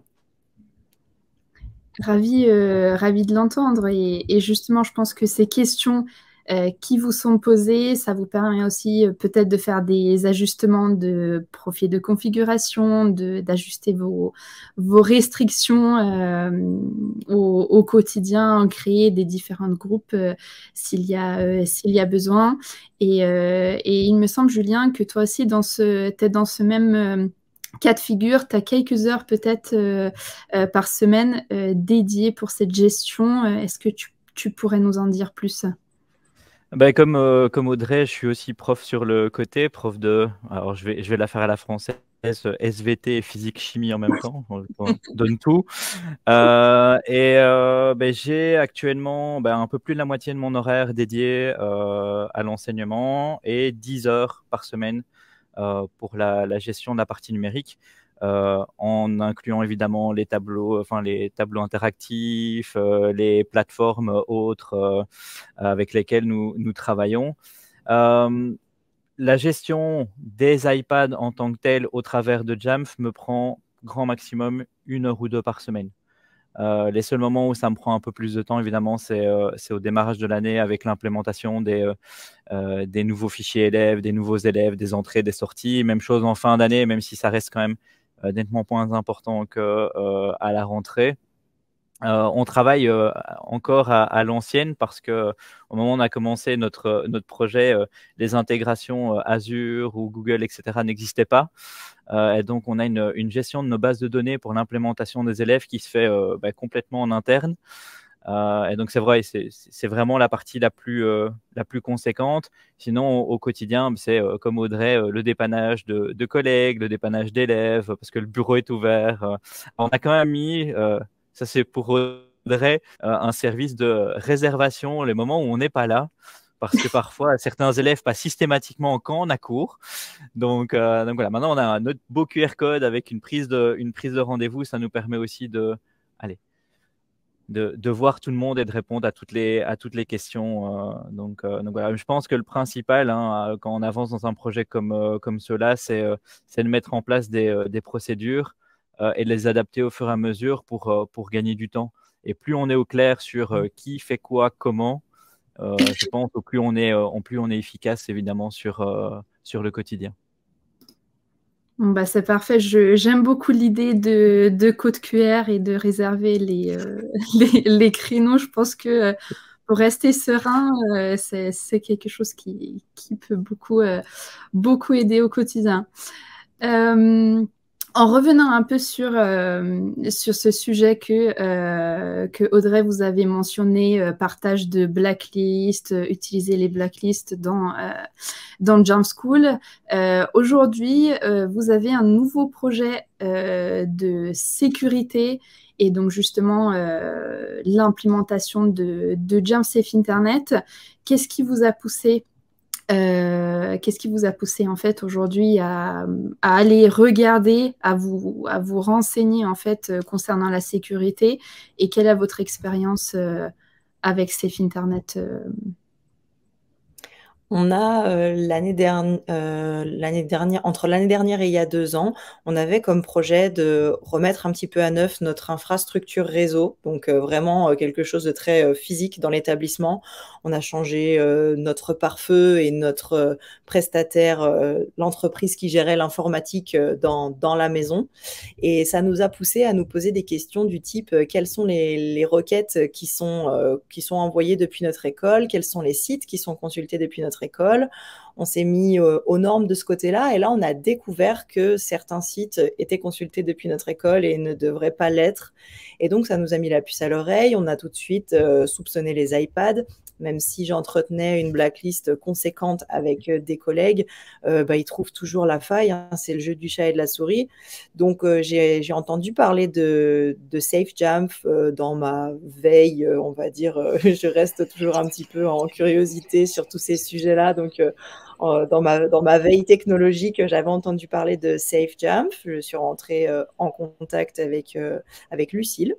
Ravi, euh, ravi de l'entendre. Et, et justement, je pense que ces questions euh, qui vous sont posées, ça vous permet aussi euh, peut-être de faire des ajustements de profil de configuration, de, d'ajuster vos, vos restrictions euh, au, au quotidien, créer des différents groupes euh, s'il y a, euh, s'il y a besoin. Et, euh, et il me semble, Julien, que toi aussi, dans ce, t'es dans ce même... euh, cas de figure, tu as quelques heures peut-être euh, euh, par semaine euh, dédiées pour cette gestion. Euh, Est-ce que tu, tu pourrais nous en dire plus? Ben, comme, euh, comme Audrey, je suis aussi prof sur le côté, prof de. Alors, je vais, je vais la faire à la française, euh, S V T et physique-chimie en même temps. On, on donne tout. Euh, et euh, ben, j'ai actuellement ben, un peu plus de la moitié de mon horaire dédié euh, à l'enseignement et dix heures par semaine euh, pour la, la gestion de la partie numérique. euh, en incluant évidemment les tableaux, enfin les tableaux interactifs, euh, les plateformes autres euh, avec lesquelles nous, nous travaillons. Euh, la gestion des iPads en tant que telle au travers de Jamf me prend grand maximum une heure ou deux par semaine. Euh, les seuls moments où ça me prend un peu plus de temps, évidemment, c'est euh, c'est au démarrage de l'année avec l'implémentation des, euh, euh, des nouveaux fichiers élèves, des nouveaux élèves, des entrées, des sorties. Même chose en fin d'année, même si ça reste quand même euh, nettement moins important qu'à euh, la rentrée. Euh, on travaille euh, encore à, à l'ancienne parce que au moment où on a commencé notre, notre projet, euh, les intégrations euh, Azure ou Google, et cetera n'existaient pas. Euh, et donc, on a une, une gestion de nos bases de données pour l'implémentation des élèves qui se fait euh, bah, complètement en interne. Euh, et donc, c'est vrai, c'est, c'est vraiment la partie la plus, euh, la plus conséquente. Sinon, au, au quotidien, c'est euh, comme Audrey, euh, le dépannage de, de collègues, le dépannage d'élèves, parce que le bureau est ouvert. Euh, on a quand même mis, euh, ça c'est pour Audrey, euh, un service de réservation les moments où on n'est pas là. Parce que parfois, certains élèves passent systématiquement quand on a cours. Donc, euh, donc voilà, maintenant on a un autre beau Q R code avec une prise de, une prise de rendez-vous. Ça nous permet aussi de, allez, de, de voir tout le monde et de répondre à toutes les, à toutes les questions. Euh, donc, euh, donc voilà, je pense que le principal, hein, quand on avance dans un projet comme, euh, comme cela, c'est, euh, c'est de mettre en place des, euh, des procédures euh, et de les adapter au fur et à mesure pour, euh, pour gagner du temps. Et plus on est au clair sur euh, qui fait quoi, comment, euh, je pense au plus on est, euh, au plus on est efficace évidemment sur, euh, sur le quotidien. Bon, bah, c'est parfait. Je, j'aime beaucoup l'idée de, de code Q R et de réserver les, euh, les, les créneaux. Je pense que euh, pour rester serein, euh, c'est, c'est quelque chose qui, qui peut beaucoup, euh, beaucoup aider au quotidien. Euh, En revenant un peu sur, euh, sur ce sujet que, euh, que Audrey vous avez mentionné, euh, partage de blacklist, euh, utiliser les blacklists dans, euh, dans Jamf School. Euh, aujourd'hui, euh, vous avez un nouveau projet euh, de sécurité et donc justement euh, l'implémentation de, de Jamf Safe Internet. Qu'est-ce qui vous a poussé Euh, qu'est-ce qui vous a poussé en fait aujourd'hui à, à aller regarder, à vous, à vous renseigner en fait euh, concernant la sécurité et quelle est votre expérience euh, avec Safe Internet euh... On a euh, l'année dernière, euh, l'année dernière, entre l'année dernière et il y a deux ans, on avait comme projet de remettre un petit peu à neuf notre infrastructure réseau, donc euh, vraiment euh, quelque chose de très euh, physique dans l'établissement. On a changé euh, notre pare-feu et notre euh, prestataire, euh, l'entreprise qui gérait l'informatique euh, dans, dans la maison. Et ça nous a poussé à nous poser des questions du type euh, quelles sont les, les requêtes qui sont, euh, qui sont envoyées depuis notre école, quels sont les sites qui sont consultés depuis notre école. On s'est mis euh, aux normes de ce côté-là et là, on a découvert que certains sites étaient consultés depuis notre école et ne devraient pas l'être. Et donc, ça nous a mis la puce à l'oreille. On a tout de suite euh, soupçonné les iPads, même si j'entretenais une blacklist conséquente avec euh, des collègues, euh, bah, ils trouvent toujours la faille. Hein, c'est le jeu du chat et de la souris. Donc, euh, j'ai, j'ai entendu parler de, de Safe Jamf euh, dans ma veille, euh, on va dire. Euh, je reste toujours un petit peu en curiosité sur tous ces sujets-là. Donc, euh, dans ma, dans ma veille technologique, j'avais entendu parler de Safe Jamf. Je suis rentrée euh, en contact avec, euh, avec Lucille.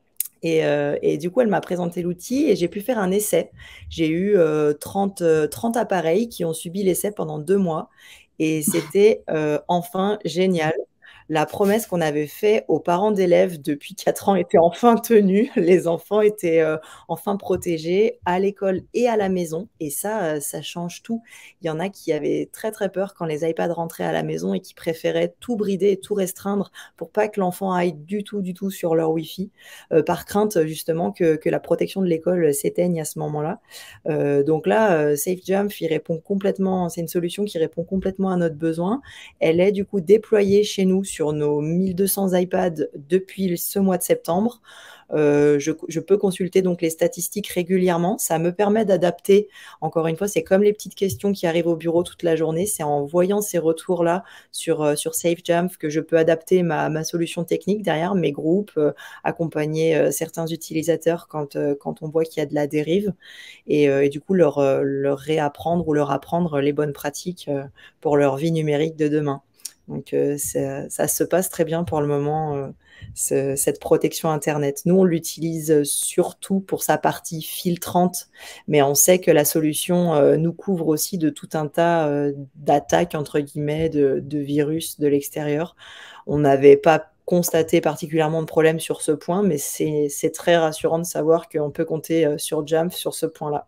Et, euh, et du coup, elle m'a présenté l'outil et j'ai pu faire un essai. J'ai eu euh, trente, trente appareils qui ont subi l'essai pendant deux mois. Et c'était euh, enfin génial. La promesse qu'on avait faite aux parents d'élèves depuis quatre ans était enfin tenue. Les enfants étaient euh, enfin protégés à l'école et à la maison. Et ça, euh, ça change tout. Il y en a qui avaient très, très peur quand les iPads rentraient à la maison et qui préféraient tout brider et tout restreindre pour pas que l'enfant aille du tout, du tout sur leur Wi-Fi, euh, par crainte justement que, que la protection de l'école s'éteigne à ce moment-là. Euh, donc là, euh, Safe Jamf, il répond complètement, c'est une solution qui répond complètement à notre besoin. Elle est du coup déployée chez nous sur nos mille deux cents iPads depuis ce mois de septembre. Euh, je, je peux consulter donc les statistiques régulièrement. Ça me permet d'adapter. Encore une fois, c'est comme les petites questions qui arrivent au bureau toute la journée. C'est en voyant ces retours-là sur, euh, sur Safe Jamf que je peux adapter ma, ma solution technique derrière, mes groupes, euh, accompagner euh, certains utilisateurs quand, euh, quand on voit qu'il y a de la dérive et, euh, et du coup leur, euh, leur réapprendre ou leur apprendre les bonnes pratiques euh, pour leur vie numérique de demain. Donc, euh, ça, ça se passe très bien pour le moment, euh, ce- cette protection Internet. Nous, on l'utilise surtout pour sa partie filtrante, mais on sait que la solution euh, nous couvre aussi de tout un tas euh, d'attaques, entre guillemets, de, de virus de l'extérieur. On n'avait pas constaté particulièrement de problème sur ce point, mais c'est c'est très rassurant de savoir qu'on peut compter euh, sur Jamf sur ce point-là.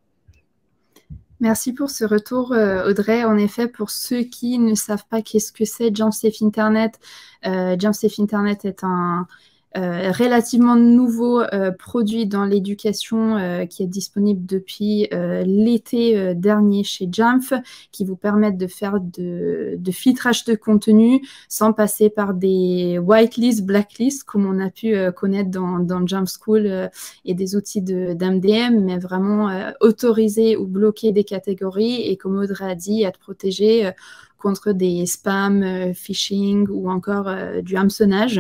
Merci pour ce retour, euh, Audrey. En effet, pour ceux qui ne savent pas qu'est-ce que c'est Jamf Safe Internet, euh, Jamf Safe Internet est un euh, relativement nouveau euh, produit dans l'éducation euh, qui est disponible depuis euh, l'été euh, dernier chez Jamf, qui vous permettent de faire de, de filtrage de contenu sans passer par des whitelists, blacklists, comme on a pu euh, connaître dans, dans Jamf School euh, et des outils d'M D M, mais vraiment euh, autoriser ou bloquer des catégories et, comme Audrey a dit, être protégé euh, contre des spams, euh, phishing ou encore euh, du hameçonnage.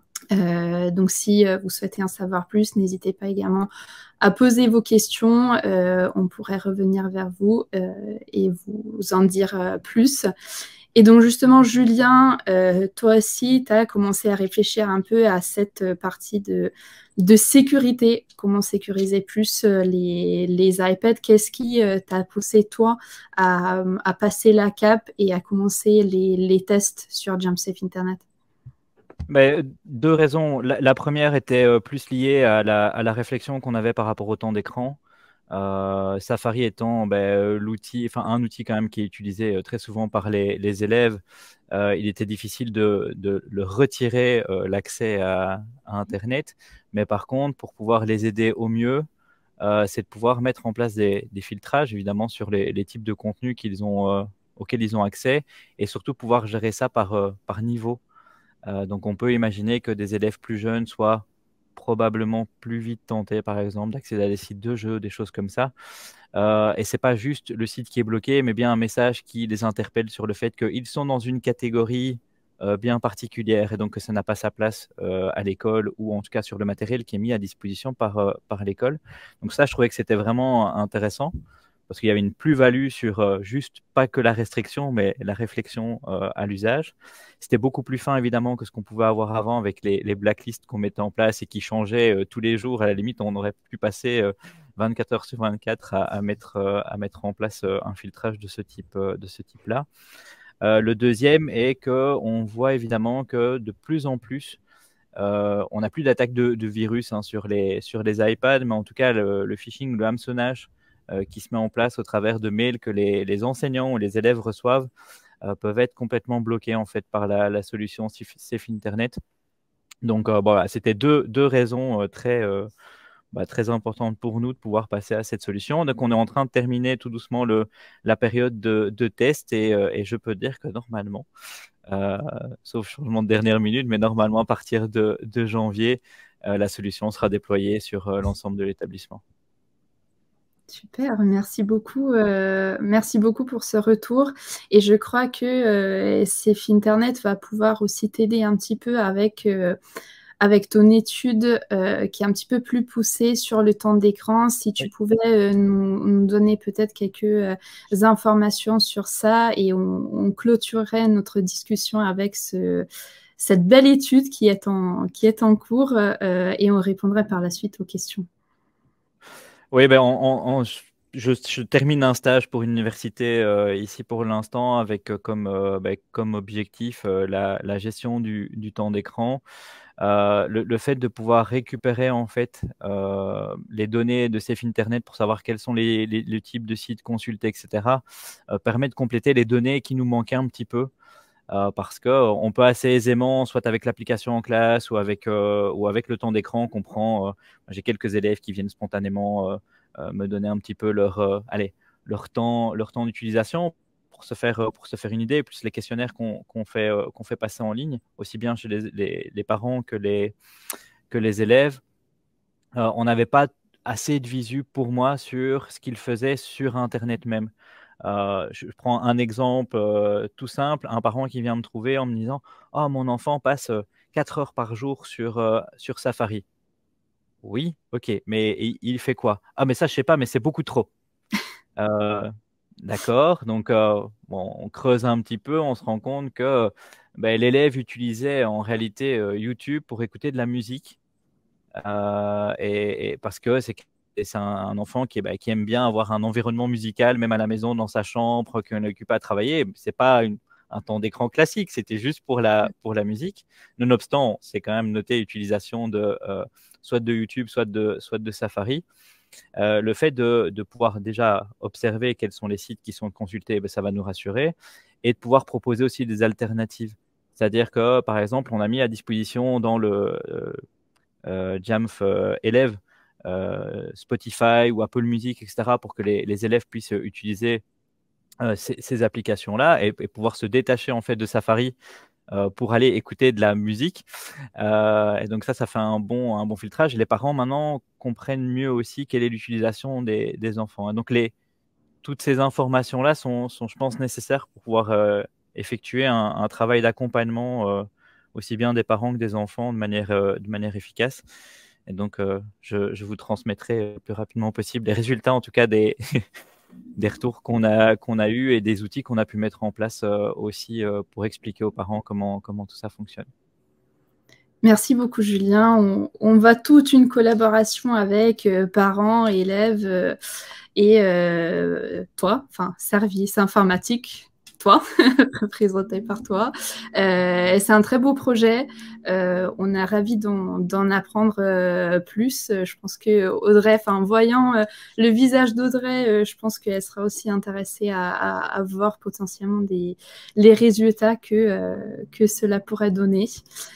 Euh, donc, si euh, vous souhaitez en savoir plus, n'hésitez pas également à poser vos questions. Euh, on pourrait revenir vers vous euh, et vous en dire euh, plus. Et donc, justement, Julien, euh, toi aussi, tu as commencé à réfléchir un peu à cette partie de, de sécurité, comment sécuriser plus les, les iPads. Qu'est-ce qui euh, t'a poussé, toi, à, à passer la cape et à commencer les, les tests sur Jamf Safe Internet? Mais, deux raisons. La, la première était euh, plus liée à la, à la réflexion qu'on avait par rapport au temps d'écran. Euh, Safari étant ben, euh, l'outil, enfin un outil quand même qui est utilisé euh, très souvent par les, les élèves, euh, il était difficile de, de le retirer euh, l'accès à, à Internet. Mais par contre, pour pouvoir les aider au mieux, euh, c'est de pouvoir mettre en place des, des filtrages, évidemment, sur les, les types de contenus qu'ils ont, euh, auxquels ils ont accès, et surtout pouvoir gérer ça par, euh, par niveau. Euh, donc, on peut imaginer que des élèves plus jeunes soient probablement plus vite tentés, par exemple, d'accéder à des sites de jeux, des choses comme ça. Euh, et c'est pas juste le site qui est bloqué, mais bien un message qui les interpelle sur le fait qu'ils sont dans une catégorie euh, bien particulière et donc que ça n'a pas sa place euh, à l'école ou en tout cas sur le matériel qui est mis à disposition par, euh, par l'école. Donc ça, je trouvais que c'était vraiment intéressant parce qu'il y avait une plus-value sur euh, juste pas que la restriction, mais la réflexion euh, à l'usage. C'était beaucoup plus fin, évidemment, que ce qu'on pouvait avoir avant avec les, les blacklists qu'on mettait en place et qui changeaient euh, tous les jours. À la limite, on aurait pu passer euh, vingt-quatre heures sur vingt-quatre à, à, mettre, euh, à mettre en place euh, un filtrage de ce type, euh, de ce type-là. Euh, le deuxième est qu'on voit évidemment que de plus en plus, euh, on n'a plus d'attaque de, de virus hein, sur, les, sur les iPads, mais en tout cas, le, le phishing, le hameçonnage euh, qui se met en place au travers de mails que les, les enseignants ou les élèves reçoivent euh, peuvent être complètement bloqués en fait, par la, la solution Safe Internet. Donc, euh, voilà, c'était deux, deux raisons euh, très, euh, bah, très importantes pour nous de pouvoir passer à cette solution. Donc, on est en train de terminer tout doucement le, la période de, de test et, euh, et je peux dire que normalement, euh, sauf changement de dernière minute, mais normalement, à partir de, de janvier, euh, la solution sera déployée sur euh, l'ensemble de l'établissement. Super, merci beaucoup. Euh, merci beaucoup pour ce retour. Et je crois que euh, Safe Internet va pouvoir aussi t'aider un petit peu avec, euh, avec ton étude euh, qui est un petit peu plus poussée sur le temps d'écran. Si tu Oui. pouvais euh, nous, nous donner peut-être quelques euh, informations sur ça et on, on clôturerait notre discussion avec ce, cette belle étude qui est en, qui est en cours euh, et on répondrait par la suite aux questions. Oui, ben, on, on, je, je termine un stage pour une université euh, ici pour l'instant avec euh, comme, euh, ben, comme objectif euh, la, la gestion du, du temps d'écran. Euh, le, le fait de pouvoir récupérer en fait euh, les données de Safe Internet pour savoir quels sont les, les, les types de sites consultés, et cetera, euh, permet de compléter les données qui nous manquaient un petit peu. Euh, parce qu'on peut assez aisément, soit avec l'application en classe ou avec, euh, ou avec le temps d'écran qu'on prend. Euh, j'ai quelques élèves qui viennent spontanément euh, euh, me donner un petit peu leur, euh, allez, leur temps, leur temps d'utilisation pour se faire, euh, pour se faire une idée, plus les questionnaires qu'on qu'on fait, euh, qu'on fait passer en ligne, aussi bien chez les, les, les parents que les, que les élèves. Euh, on n'avait pas assez de visu pour moi sur ce qu'ils faisaient sur Internet même. Euh, je prends un exemple euh, tout simple, un parent qui vient me trouver en me disant « Oh, mon enfant passe euh, quatre heures par jour sur, euh, sur Safari. » Oui, ok, mais il, il fait quoi? Ah, mais ça, je sais pas, mais c'est beaucoup trop. Euh, D'accord. Donc, euh, bon, on creuse un petit peu, on se rend compte que ben, l'élève utilisait en réalité euh, YouTube pour écouter de la musique. Euh, et, et parce que c'est c'est un, un enfant qui, bah, qui aime bien avoir un environnement musical, même à la maison, dans sa chambre, qu'on n'occupe pas à travailler. C'est pas une- un temps d'écran classique, c'était juste pour la, pour la musique. Nonobstant, c'est quand même noté utilisation de euh, soit de YouTube, soit de, soit de Safari. Euh, le fait de, de pouvoir déjà observer quels sont les sites qui sont consultés, ben, ça va nous rassurer, et de pouvoir proposer aussi des alternatives. C'est-à-dire que, par exemple, on a mis à disposition dans le euh, euh, Jamf euh, élève euh, Spotify ou Apple Music, et cetera, pour que les, les élèves puissent utiliser euh, ces, ces applications-là et, et pouvoir se détacher en fait de Safari euh, pour aller écouter de la musique. Euh, et donc ça, ça fait un bon, un bon filtrage. Et les parents maintenant comprennent mieux aussi quelle est l'utilisation des, des enfants. Et donc les, toutes ces informations-là sont, sont, je pense, nécessaires pour pouvoir euh, effectuer un, un travail d'accompagnement euh, aussi bien des parents que des enfants de manière, euh, de manière efficace. Et donc, euh, je, je, vous transmettrai le plus rapidement possible les résultats, en tout cas des, des retours qu'on a, qu'on a eus et des outils qu'on a pu mettre en place euh, aussi euh, pour expliquer aux parents comment, comment tout ça fonctionne. Merci beaucoup, Julien. On, on va toute une collaboration avec euh, parents, élèves euh, et euh, toi, enfin, service informatique, toi, représenté par toi. Euh, c'est un très beau projet. Euh, on est ravis d'en apprendre euh, plus. Je pense que Audrey, en voyant euh, le visage d'Audrey, euh, je pense qu'elle sera aussi intéressée à, à, à voir potentiellement des, les résultats que, euh, que cela pourrait donner.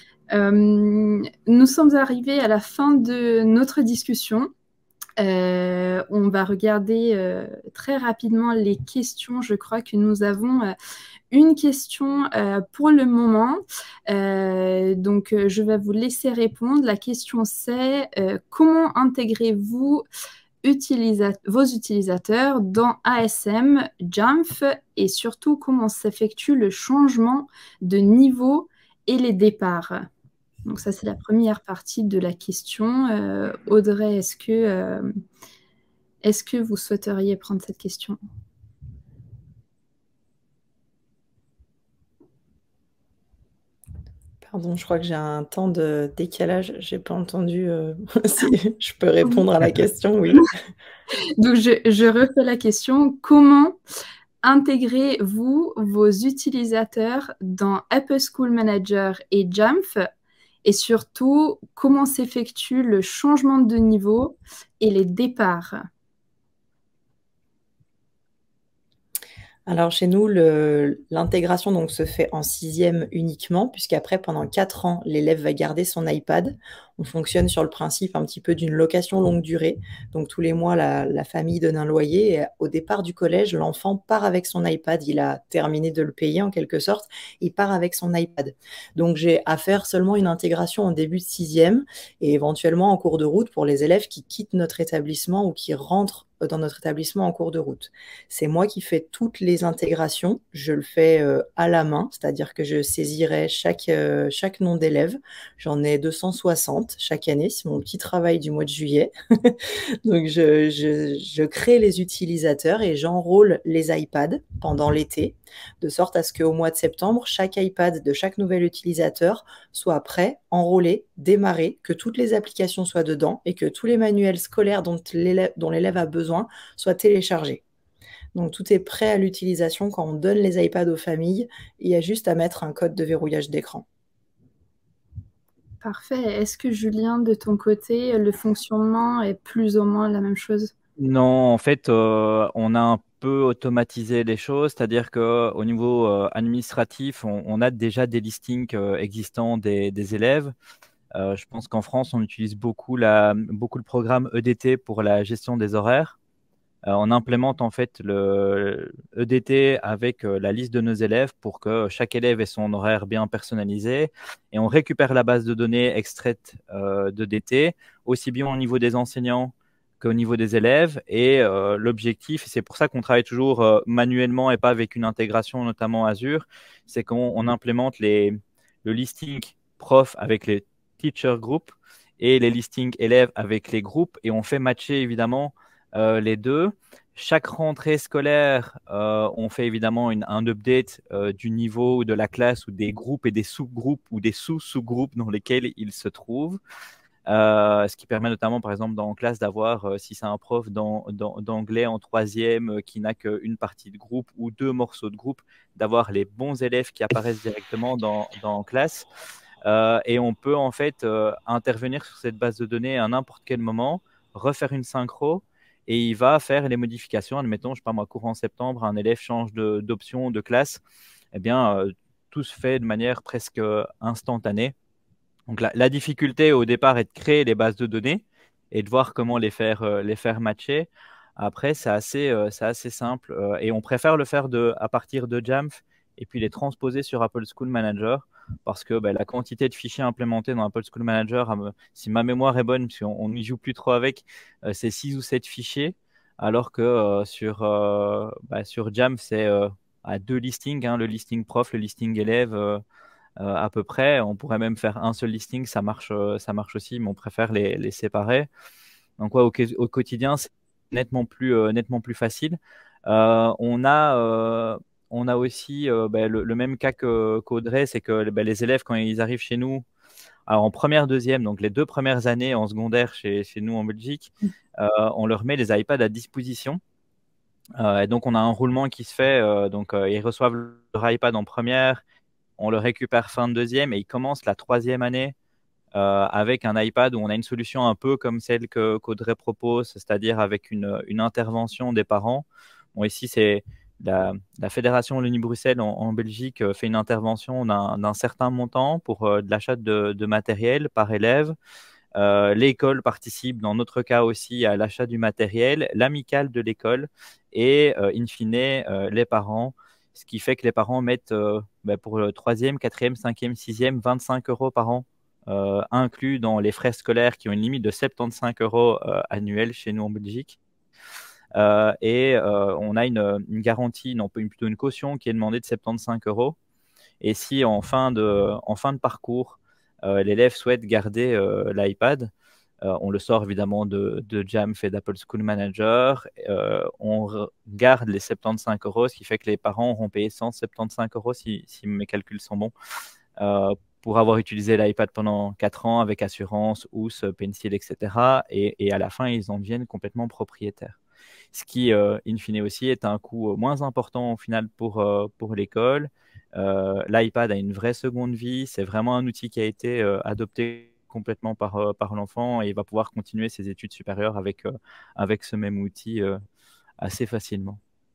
Euh, nous sommes arrivés à la fin de notre discussion. Euh, on va regarder euh, très rapidement les questions. Je crois que nous avons euh, une question euh, pour le moment. Euh, donc, euh, je vais vous laisser répondre. La question, c'est euh, comment intégrez-vous utilisa- vos utilisateurs dans A S M, Jamf et surtout comment s'effectue le changement de niveau et les départs? Donc ça, c'est la première partie de la question. Euh, Audrey, est-ce que, euh, est-ce que vous souhaiteriez prendre cette question? Pardon, je crois que j'ai un temps de décalage. J'ai pas entendu euh, si je peux répondre à la question, oui. Donc, je, je refais la question. Comment intégrez-vous vos utilisateurs dans Apple School Manager et Jamf? Et surtout, comment s'effectue le changement de niveau et les départs? Alors chez nous, le- l'intégration donc se fait en sixième uniquement, puisqu'après, pendant quatre ans, l'élève va garder son iPad. On fonctionne sur le principe un petit peu d'une location longue durée. Donc tous les mois, la, la famille donne un loyer et au départ du collège, l'enfant part avec son iPad. Il a terminé de le payer en quelque sorte. Il part avec son iPad. Donc j'ai à faire seulement une intégration en début de sixième et éventuellement en cours de route pour les élèves qui quittent notre établissement ou qui rentrent dans notre établissement en cours de route. C'est moi qui fais toutes les intégrations. Je le fais euh, à la main, c'est-à-dire que je saisirai chaque, euh, chaque nom d'élève. J'en ai deux cent soixante chaque année. C'est mon petit travail du mois de juillet. Donc, je, je, je crée les utilisateurs et j'enrôle les iPads pendant l'été, de sorte à ce qu'au mois de septembre, chaque iPad de chaque nouvel utilisateur soit prêt, enrôlé, démarré, que toutes les applications soient dedans et que tous les manuels scolaires dont l'élève, dont l'élève a besoin soient téléchargés. Donc tout est prêt à l'utilisation quand on donne les iPads aux familles. Il y a juste à mettre un code de verrouillage d'écran. Parfait. Est-ce que Julien, de ton côté, le fonctionnement est plus ou moins la même chose? Non, en fait, euh, on a un peu automatisé les choses, c'est-à-dire qu'au niveau euh, administratif, on, on a déjà des listings euh, existants des, des élèves. Euh, je pense qu'en France, on utilise beaucoup, la, beaucoup le programme E D T pour la gestion des horaires. Euh, on implémente en fait le E D T avec euh, la liste de nos élèves pour que chaque élève ait son horaire bien personnalisé et on récupère la base de données extraite euh, d'E D T aussi bien au niveau des enseignants qu'au niveau des élèves et euh, l'objectif, c'est pour ça qu'on travaille toujours euh, manuellement et pas avec une intégration notamment Azure, c'est qu'on on implémente les, le listing prof avec les teacher groups et les listings élèves avec les groupes et on fait matcher évidemment euh, les deux. chaque rentrée scolaire, euh, on fait évidemment une, un update euh, du niveau de la classe ou des groupes et des sous-groupes ou des sous-sous-groupes dans lesquels ils se trouvent. Euh, ce qui permet notamment, par exemple, dans classe, d'avoir, euh, si c'est un prof d'anglais en troisième euh, qui n'a qu'une partie de groupe ou deux morceaux de groupe, d'avoir les bons élèves qui apparaissent directement dans, dans classe. Euh, et on peut en fait euh, intervenir sur cette base de données à n'importe quel moment, refaire une synchro, et il va faire les modifications. Admettons, je sais pas moi, courant septembre, un élève change de- d'option de, de classe, eh bien, euh, tout se fait de manière presque instantanée. Donc la, la difficulté au départ est de créer les bases de données et de voir comment les faire, euh, les faire matcher. Après, c'est assez, euh, c'est assez simple euh, et on préfère le faire de, à partir de Jamf et puis les transposer sur Apple School Manager parce que bah, la quantité de fichiers implémentés dans Apple School Manager, euh, si ma mémoire est bonne, parce qu'on n'y joue plus trop avec, euh, c'est six ou sept fichiers, alors que euh, sur, euh, bah, sur Jamf, c'est euh, à deux listings, hein, le listing prof, le listing élève. Euh, euh, à peu près. On pourrait même faire un seul listing, ça marche, euh, ça marche aussi, mais on préfère les, les séparer. Donc ouais, au, au quotidien, c'est nettement plus, euh, nettement plus facile. Euh, on a, euh, on a aussi euh, ben, le, le même cas que- qu'Audrey, c'est que ben, les élèves, quand ils arrivent chez nous, alors en première, deuxième, donc les deux premières années en secondaire chez, chez nous en Belgique, euh, on leur met les iPads à disposition. Euh, et donc on a un roulement qui se fait, euh, donc euh, ils reçoivent leur iPad en première, on le récupère fin de deuxième et il commence la troisième année euh, avec un iPad où on a une solution un peu comme celle que qu'Audrey propose, c'est-à-dire avec une, une intervention des parents. Bon, ici, c'est la, la Fédération Wallonie-Bruxelles en, en Belgique euh, fait une intervention d'un d'un certain montant pour euh, de l'achat de, de matériel par élève. Euh, l'école participe, dans notre cas aussi, à l'achat du matériel, l'amicale de l'école et, euh, in fine, euh, les parents. Ce qui fait que les parents mettent euh, ben, pour le troisième, quatrième, cinquième, sixième, vingt-cinq euros par an, euh, inclus dans les frais scolaires qui ont une limite de soixante-quinze euros euh, annuels chez nous en Belgique. Euh, et euh, on a une, une garantie, non, plutôt une caution qui est demandée de soixante-quinze euros. Et si en fin de, en fin de parcours, euh, l'élève souhaite garder euh, l'iPad, euh, on le sort évidemment de, de Jamf et d'Apple School Manager. Euh, on garde les soixante-quinze euros, ce qui fait que les parents auront payé cent soixante-quinze euros, si, si mes calculs sont bons, euh, pour avoir utilisé l'iPad pendant quatre ans avec assurance, housse, pencil, et cetera. Et, et à la fin, ils en deviennent complètement propriétaires. Ce qui, euh, in fine aussi, est un coût moins important au final pour, euh, pour l'école. Euh, L'iPad a une vraie seconde vie. C'est vraiment un outil qui a été euh, adopté complètement par, euh, par l'enfant et il va pouvoir continuer ses études supérieures avec, euh, avec ce même outil euh, assez facilement.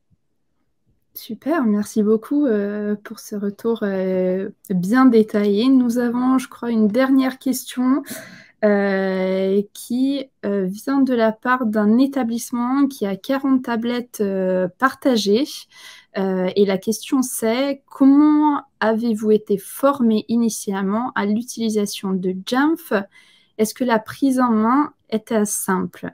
Super, merci beaucoup euh, pour ce retour euh, bien détaillé. Nous avons, je crois, une dernière question euh, qui euh, vient de la part d'un établissement qui a quarante tablettes euh, partagées. Euh, et la question c'est, comment avez-vous été formé initialement à l'utilisation de Jamf? Est-ce que la prise en main était simple?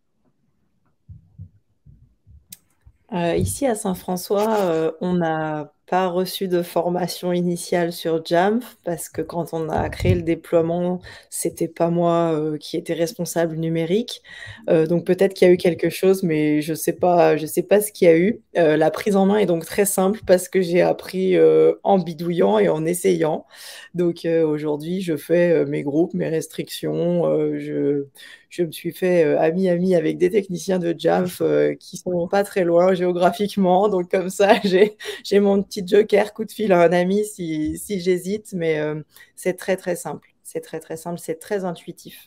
Euh, ici à Saint-François, euh, on n'a pas reçu de formation initiale sur Jamf parce que quand on a créé le déploiement, c'était pas moi euh, qui était responsable numérique. Euh, donc peut-être qu'il y a eu quelque chose, mais je sais pas, je sais pas ce qu'il y a eu. Euh, la prise en main est donc très simple parce que j'ai appris euh, en bidouillant et en essayant. Donc euh, aujourd'hui, je fais euh, mes groupes, mes restrictions, euh, je je me suis fait euh, ami-ami avec des techniciens de Jamf euh, qui sont pas très loin géographiquement. Donc, comme ça, j'ai, j'ai mon petit joker coup de fil à un ami si, si j'hésite. Mais euh, c'est très, très simple. C'est très, très simple. C'est très intuitif.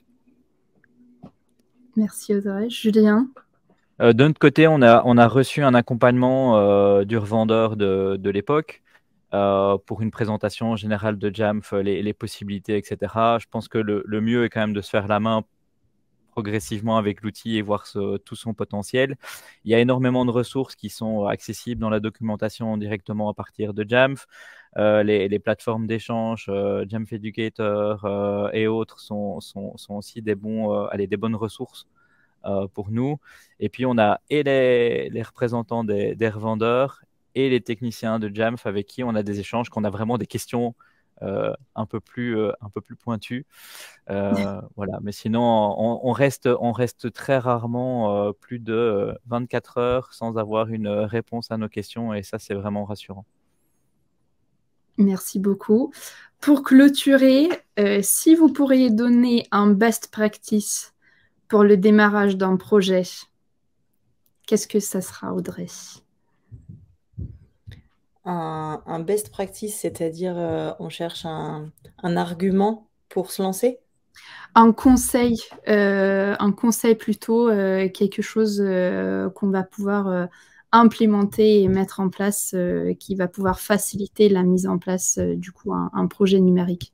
Merci Audrey. Julien? Euh, de notre côté, on a, on a reçu un accompagnement euh, du revendeur de, de l'époque euh, pour une présentation générale de Jamf, les, les possibilités, et cetera. Je pense que le, le mieux est quand même de se faire la main progressivement avec l'outil et voir ce, tout son potentiel. Il y a énormément de ressources qui sont accessibles dans la documentation directement à partir de Jamf. Euh, les, les plateformes d'échange, euh, Jamf Educator euh, et autres sont, sont, sont aussi des, bons, euh, allez, des bonnes ressources euh, pour nous. Et puis, on a et les, les représentants des, des revendeurs et les techniciens de Jamf avec qui on a des échanges, qu'on a vraiment des questions euh, un peu plus, euh, un peu plus pointues. Euh, voilà. Mais sinon, on, on reste, on reste très rarement euh, plus de vingt-quatre heures sans avoir une réponse à nos questions et ça, c'est vraiment rassurant. Merci beaucoup. Pour clôturer, euh, si vous pourriez donner un best practice pour le démarrage d'un projet, qu'est-ce que ça sera, Audrey? Un, un best practice, c'est-à-dire euh, on cherche un, un argument pour se lancer? Un conseil, euh, un conseil plutôt, euh, quelque chose euh, qu'on va pouvoir euh, implémenter et mettre en place, euh, qui va pouvoir faciliter la mise en place euh, du coup un, un projet numérique.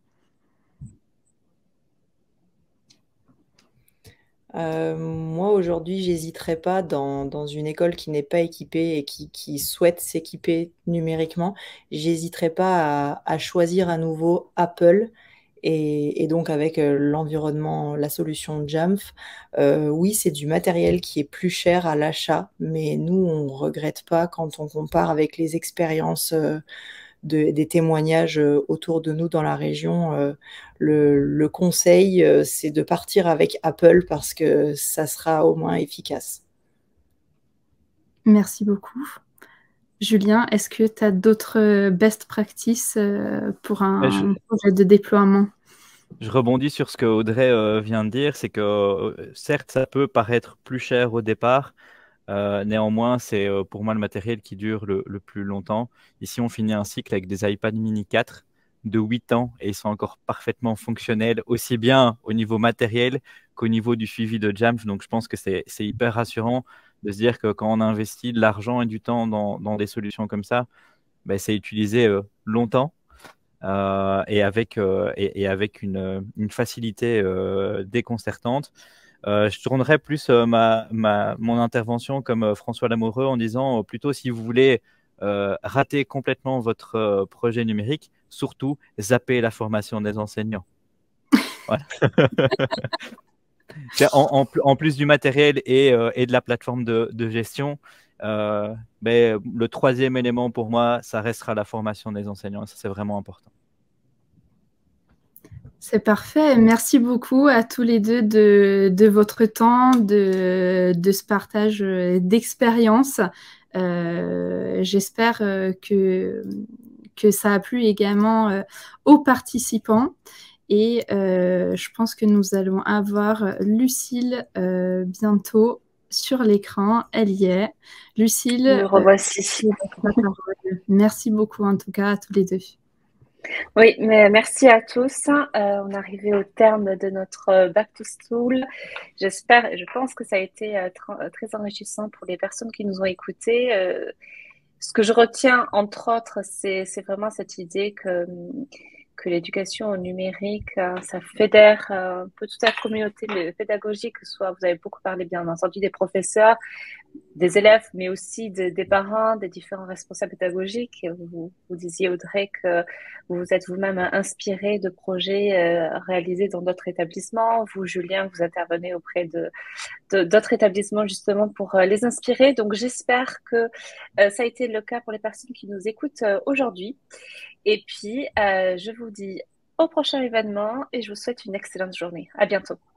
Euh, moi, aujourd'hui, j'hésiterais pas dans, dans une école qui n'est pas équipée et qui, qui souhaite s'équiper numériquement, j'hésiterais pas à, à choisir à nouveau Apple et, et donc avec euh, l'environnement, la solution Jamf. Euh, oui, c'est du matériel qui est plus cher à l'achat, mais nous, on regrette pas quand on compare avec les expériences euh, de, des témoignages euh, autour de nous dans la région. Euh, le, le conseil, euh, c'est de partir avec Apple parce que ça sera au moins efficace. Merci beaucoup. Julien, est-ce que tu as d'autres best practices euh, pour un, Je, un projet de déploiement? je rebondis sur ce que Audrey euh, vient de dire, c'est que euh, certes, ça peut paraître plus cher au départ. Euh, néanmoins, c'est euh, pour moi le matériel qui dure le, le plus longtemps. Ici, on finit un cycle avec des iPad mini quatre de huit ans et ils sont encore parfaitement fonctionnels, aussi bien au niveau matériel qu'au niveau du suivi de Jamf. Donc, je pense que c'est c'est hyper rassurant de se dire que quand on investit de l'argent et du temps dans, dans des solutions comme ça, ben, c'est utilisé euh, longtemps euh, et avec, euh, et, et avec une, une facilité euh, déconcertante. Euh, je tournerais plus euh, ma, ma, mon intervention comme euh, François Lamoureux en disant euh, plutôt si vous voulez euh, rater complètement votre euh, projet numérique, surtout zappez la formation des enseignants. Voilà. en, en, en, plus du matériel et, euh, et de la plateforme de, de gestion, euh, mais le troisième élément pour moi, ça restera la formation des enseignants. Ça, c'est vraiment important. C'est parfait. Merci beaucoup à tous les deux de, de votre temps, de, de ce partage d'expérience. Euh, J'espère que, que ça a plu également euh, aux participants. Et euh, je pense que nous allons avoir Lucille euh, bientôt sur l'écran. Elle y est. Lucille, Me revoici. euh, merci beaucoup en tout cas à tous les deux. Oui, mais merci à tous. Euh, on est arrivé au terme de notre Back to School. J'espère et je pense que ça a été euh, très enrichissant pour les personnes qui nous ont écoutés. Euh, ce que je retiens, entre autres, c'est vraiment cette idée que, que l'éducation au numérique, euh, ça fédère euh, un peu toute la communauté pédagogique, que ce soit, vous avez beaucoup parlé bien entendu des professeurs, des élèves, mais aussi de, des parents, des différents responsables pédagogiques. Vous, vous disiez, Audrey, que vous vous êtes vous-même inspiré de projets euh, réalisés dans d'autres établissements. Vous, Julien, vous intervenez auprès de d'autres établissements justement pour euh, les inspirer. Donc, j'espère que euh, ça a été le cas pour les personnes qui nous écoutent euh, aujourd'hui. Et puis, euh, je vous dis au prochain événement et je vous souhaite une excellente journée. À bientôt.